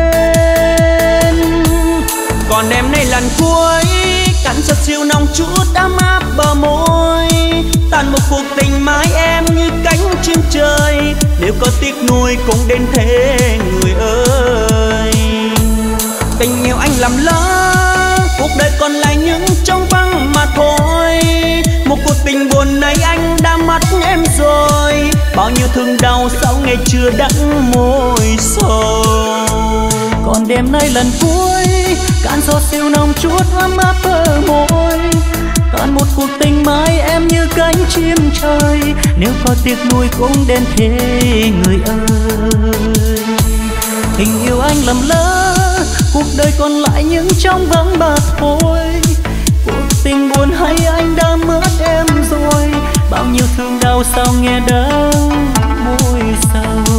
Speaker 3: quên.
Speaker 1: Còn đêm nay lần cuối, cắn giọt siêu nồng chút ấm áp bờ môi. Tàn một cuộc tình mãi em như cánh chim trời, nếu có tiếc nuối cũng đến thế người ơi. Tình yêu anh lầm lỡ, cuộc đời còn lại những trong vắng mà thôi. Một cuộc tình buồn này anh đã mất em rồi, bao nhiêu thương đau sao ngày chưa đắng môi sầu.
Speaker 3: Còn đêm nay lần cuối, cạn gió siêu nồng chút ấm áp bờ môi. Toàn một cuộc tình mãi em như cánh chim trời, nếu có tiếc nuối cũng đến thế người ơi. Tình yêu anh lầm lỡ, cuộc đời còn lại những trong vắng mà thôi. Cuộc tình buồn hay anh đã mất em rồi, bao nhiêu thương đau sao nghe đắng môi sầu.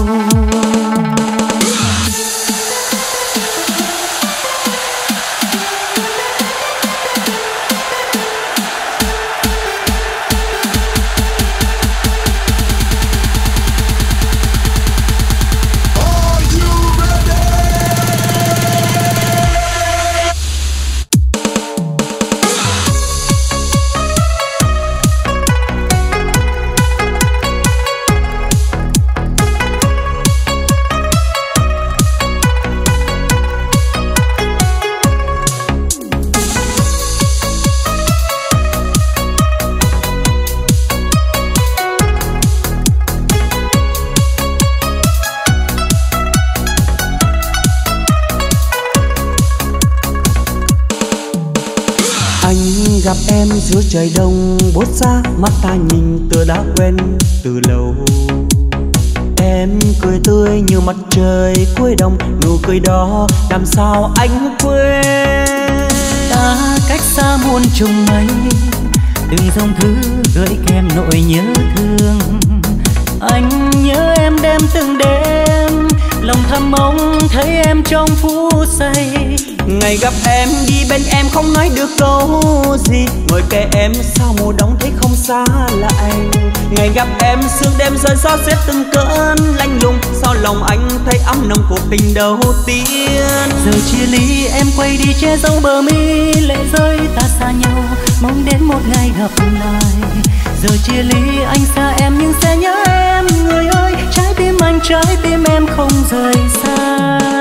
Speaker 1: Gặp em giữa trời đông buốt giá, mắt ta nhìn tựa đã quen từ lâu. Em cười tươi như mặt trời cuối đông, nụ cười đó làm sao anh quên.
Speaker 3: Ta cách xa muôn trùng mây, từng dòng thư gửi kèm nỗi nhớ thương. Anh nhớ em đêm từng đêm, lòng thầm mong thấy em trong phút giây.
Speaker 1: Ngày gặp em đi bên em không nói được câu gì, ngồi kề em sao mùa đông thấy không xa lạnh. Ngày gặp em sương đêm rơi gió rét từng cơn lạnh lùng, sao lòng anh thấy ấm nồng cuộc tình đầu tiên.
Speaker 3: Giờ chia ly em quay đi che giấu bờ mi, lệ rơi ta xa nhau, mong đến một ngày gặp lại. Giờ chia ly anh xa em nhưng sẽ nhớ em người ơi, trái tim anh trái tim em không rời xa.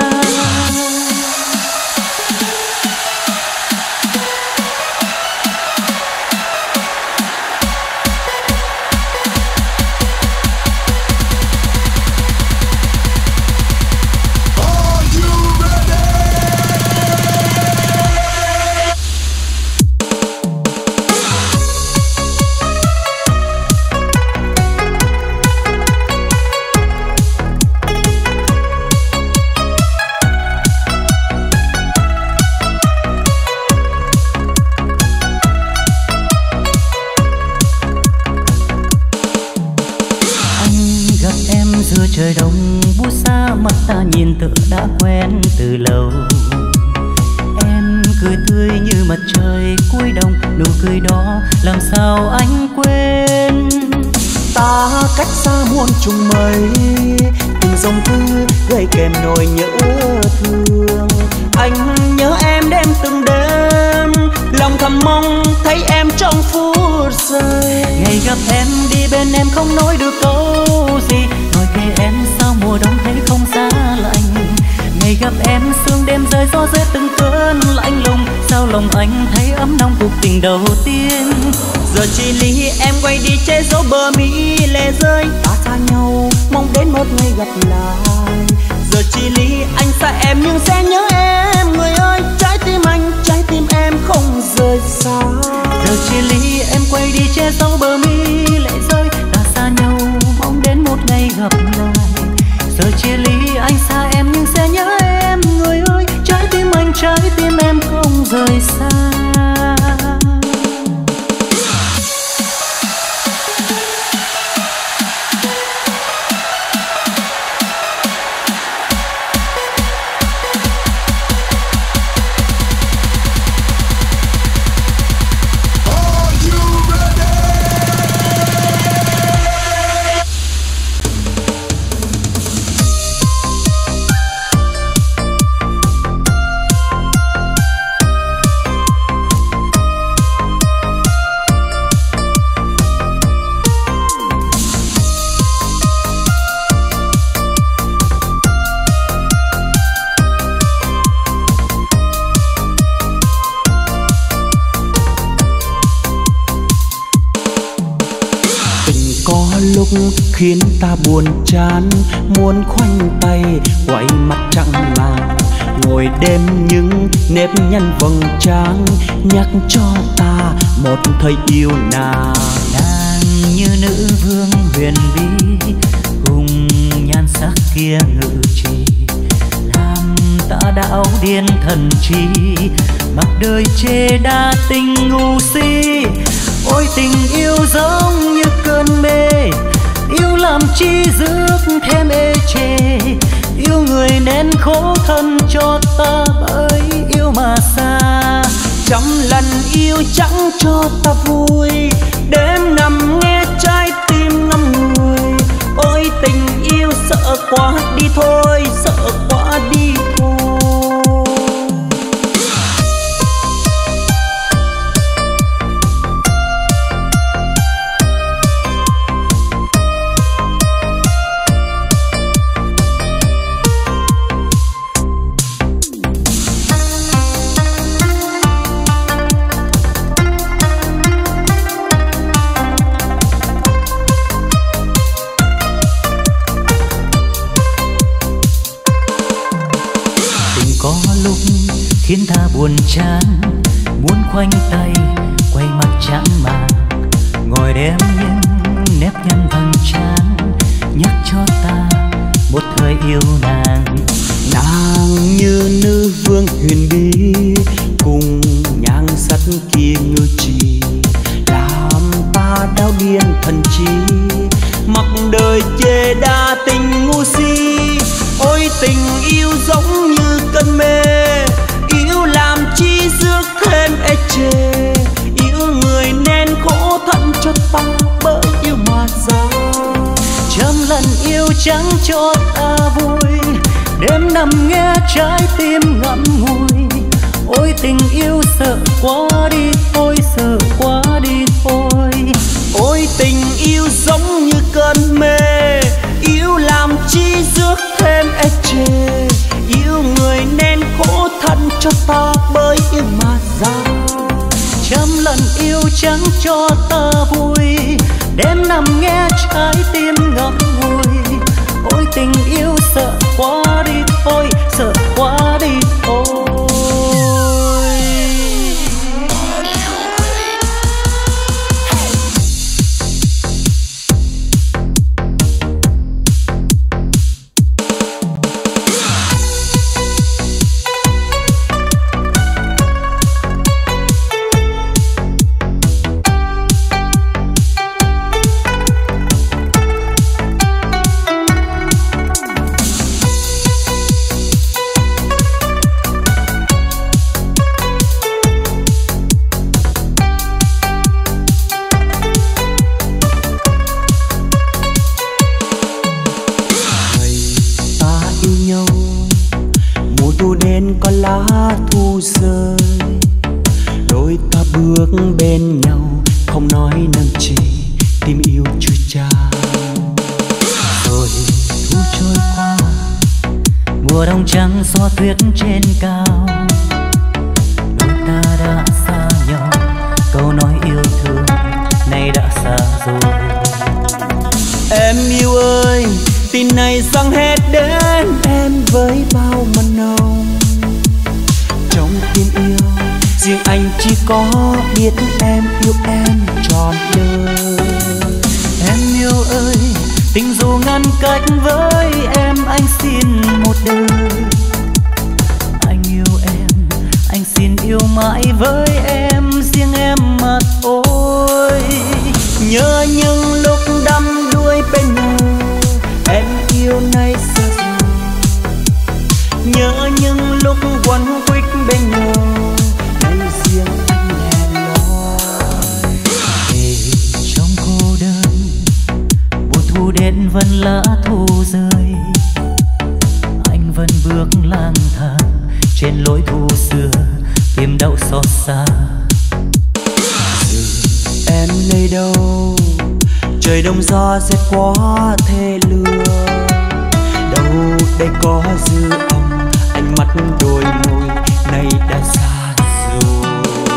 Speaker 3: Trời đông buốt xa mắt ta nhìn tựa đã quen từ lâu. Em cười tươi như mặt trời cuối đông, nụ cười đó làm sao anh quên.
Speaker 1: Ta cách xa muôn trùng mây, từng dòng thư gửi kèm nỗi nhớ thương. Anh nhớ em đêm từng đêm, lòng thầm mong thấy em trong phút giây.
Speaker 3: Ngày gặp em đi bên em không nói được câu gì, ngồi kề em sao mùa đông thấy không giá lạnh. Ngày gặp em sương đêm rơi gió rét từng cơn lạnh lùng, sao lòng anh thấy ấm nóng cuộc tình đầu tiên.
Speaker 1: Giờ chia ly em quay đi che giấu bờ mi lệ rơi, ta xa nhau mong đến một ngày gặp lại. Giờ chia ly anh xa em nhưng sẽ nhớ em người ơi, trái tim anh trái tim em không rời xa.
Speaker 3: Giờ chia ly em quay đi che giấu bờ mi lệ rơi, ta xa nhau mong đến một ngày gặp lại. Giờ chia ly anh xa em nhưng sẽ nhớ em người ơi, trái tim anh trái tim em không rời xa.
Speaker 1: Lúc khiến ta buồn chán, muốn khoanh tay quay mặt trăng màn, ngồi đêm những nếp nhăn vầng trán, nhắc cho ta một thời yêu nào.
Speaker 3: Nàng như nữ vương huyền bí, cùng nhan sắc kia ngự trì, làm ta đảo điên thần trí, mặc đời chê đa tình ngu si. Ôi tình yêu giống như cơn mê, yêu làm chi rước thêm ê chê. Yêu người nên khổ thân cho ta, bởi yêu mà xa.
Speaker 1: Trăm lần yêu chẳng cho ta vui, đêm nằm nghe trái tim ngâm ngùi. Ôi tình yêu sợ quá đi thôi, sợ quá đi thôi.
Speaker 3: Khiến ta buồn chán, muốn khoanh tay quay mặt chẳng màng, ngồi đêm những nếp nhăn vầng trán, nhắc cho ta một thời yêu nàng.
Speaker 1: Nàng như nữ vương huyền bí, cùng nhan sắc kia ngự trì, làm ta đau điên thần trí, mặc đời chê đa tình ngu si. Ôi tình yêu giống như cơn mê, yêu làm chi rước thêm ê chê. Yêu người nên khổ thân cho ta, bởi yêu mà ra.
Speaker 3: Trăm lần yêu chẳng cho ta vui, đêm nằm nghe trái tim ngậm ngùi. Ôi tình yêu sợ quá đi thôi, sợ quá đi thôi.
Speaker 1: Ôi cho ta bởi yêu mà ra.
Speaker 3: Trăm lần yêu chẳng cho ta vui, đêm nằm nghe trái tim ngậm ngùi. Ôi tình yêu sợ quá đi thôi, sợ quá đi thôi.
Speaker 1: Có lá thu rơi, đôi ta bước bên nhau, không nói năng chi, tim yêu chưa trao.
Speaker 3: Rồi thu trôi qua, mùa đông trắng xóa tuyết trên cao. Đôi ta đã xa nhau, câu nói yêu thương nay đã xa rồi.
Speaker 1: Em yêu ơi, tin này rằng hết đến em với bao mặn nồng. Trong tim yêu, riêng anh chỉ có biết em yêu em trọn đời.
Speaker 3: Em yêu ơi, tình dù ngăn cách với em, anh xin một đời. Anh yêu em, anh xin yêu mãi với em, riêng em mà thôi.
Speaker 1: Nhớ những lúc đắm đuối bên nhau, em yêu nay xa rồi. Nhớ những lúc quấn quýt bên nhau, em riêng anh hẹn lối.
Speaker 3: Để trong cô đơn, mùa thu đến vẫn lá thu rơi. Anh vẫn bước lang thang trên lối thu xưa, tìm đau xót xa.
Speaker 1: Em nơi đâu, trời đông gió rét quá thê lương. Đâu đây có dư âm, ánh mắt đôi môi nay đã xa rồi.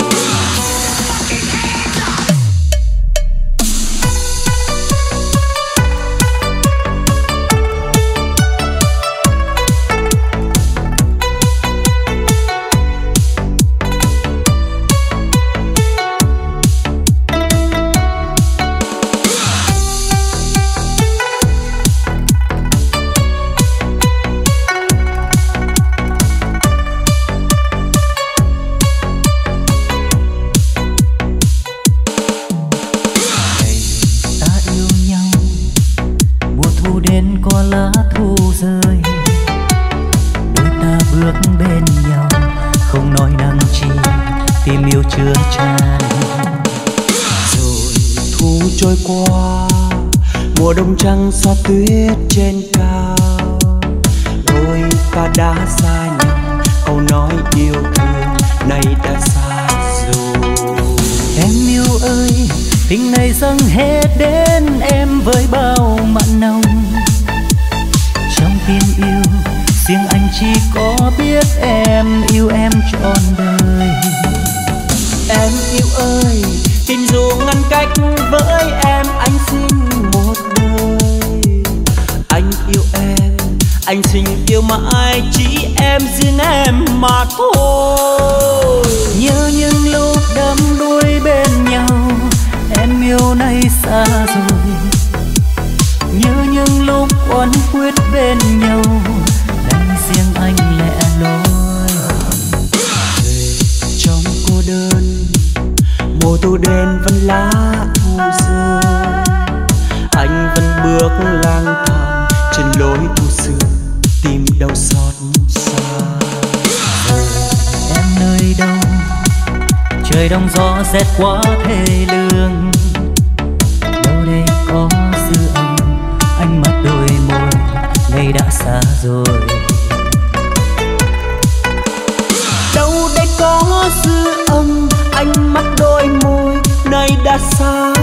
Speaker 3: chưa tràn.
Speaker 1: Rồi thu trôi qua, mùa đông trăng xóa tuyết trên cao. Đôi ta đã xa nhau, câu nói yêu thương nay đã xa rồi.
Speaker 3: Em yêu ơi, tình này dâng hết đến em với bao mặn nồng. Trong tim yêu, riêng anh chỉ có biết em yêu em trọn đời.
Speaker 1: Em yêu ơi, tình dù ngăn cách với em, anh xin một đời. Anh yêu em, anh xin yêu mãi chỉ em, riêng em mà thôi.
Speaker 3: Nhớ những lúc đắm đuối bên nhau, em yêu nay xa rồi. Nhớ những lúc quấn quýt bên nhau, nay riêng anh lẻ loi.
Speaker 1: Trong cô đơn, mùa thu đến vẫn lá thu rơi. Anh vẫn bước lang thang trên lối thu xưa, tìm đau xót xa.
Speaker 3: Em nơi đâu, trời đông gió rét quá thê lương. Đâu đây có dư âm, ánh mắt đôi môi nay đã xa rồi.
Speaker 1: Đâu đây có dư âm, ánh mắt đôi môi nay đã xa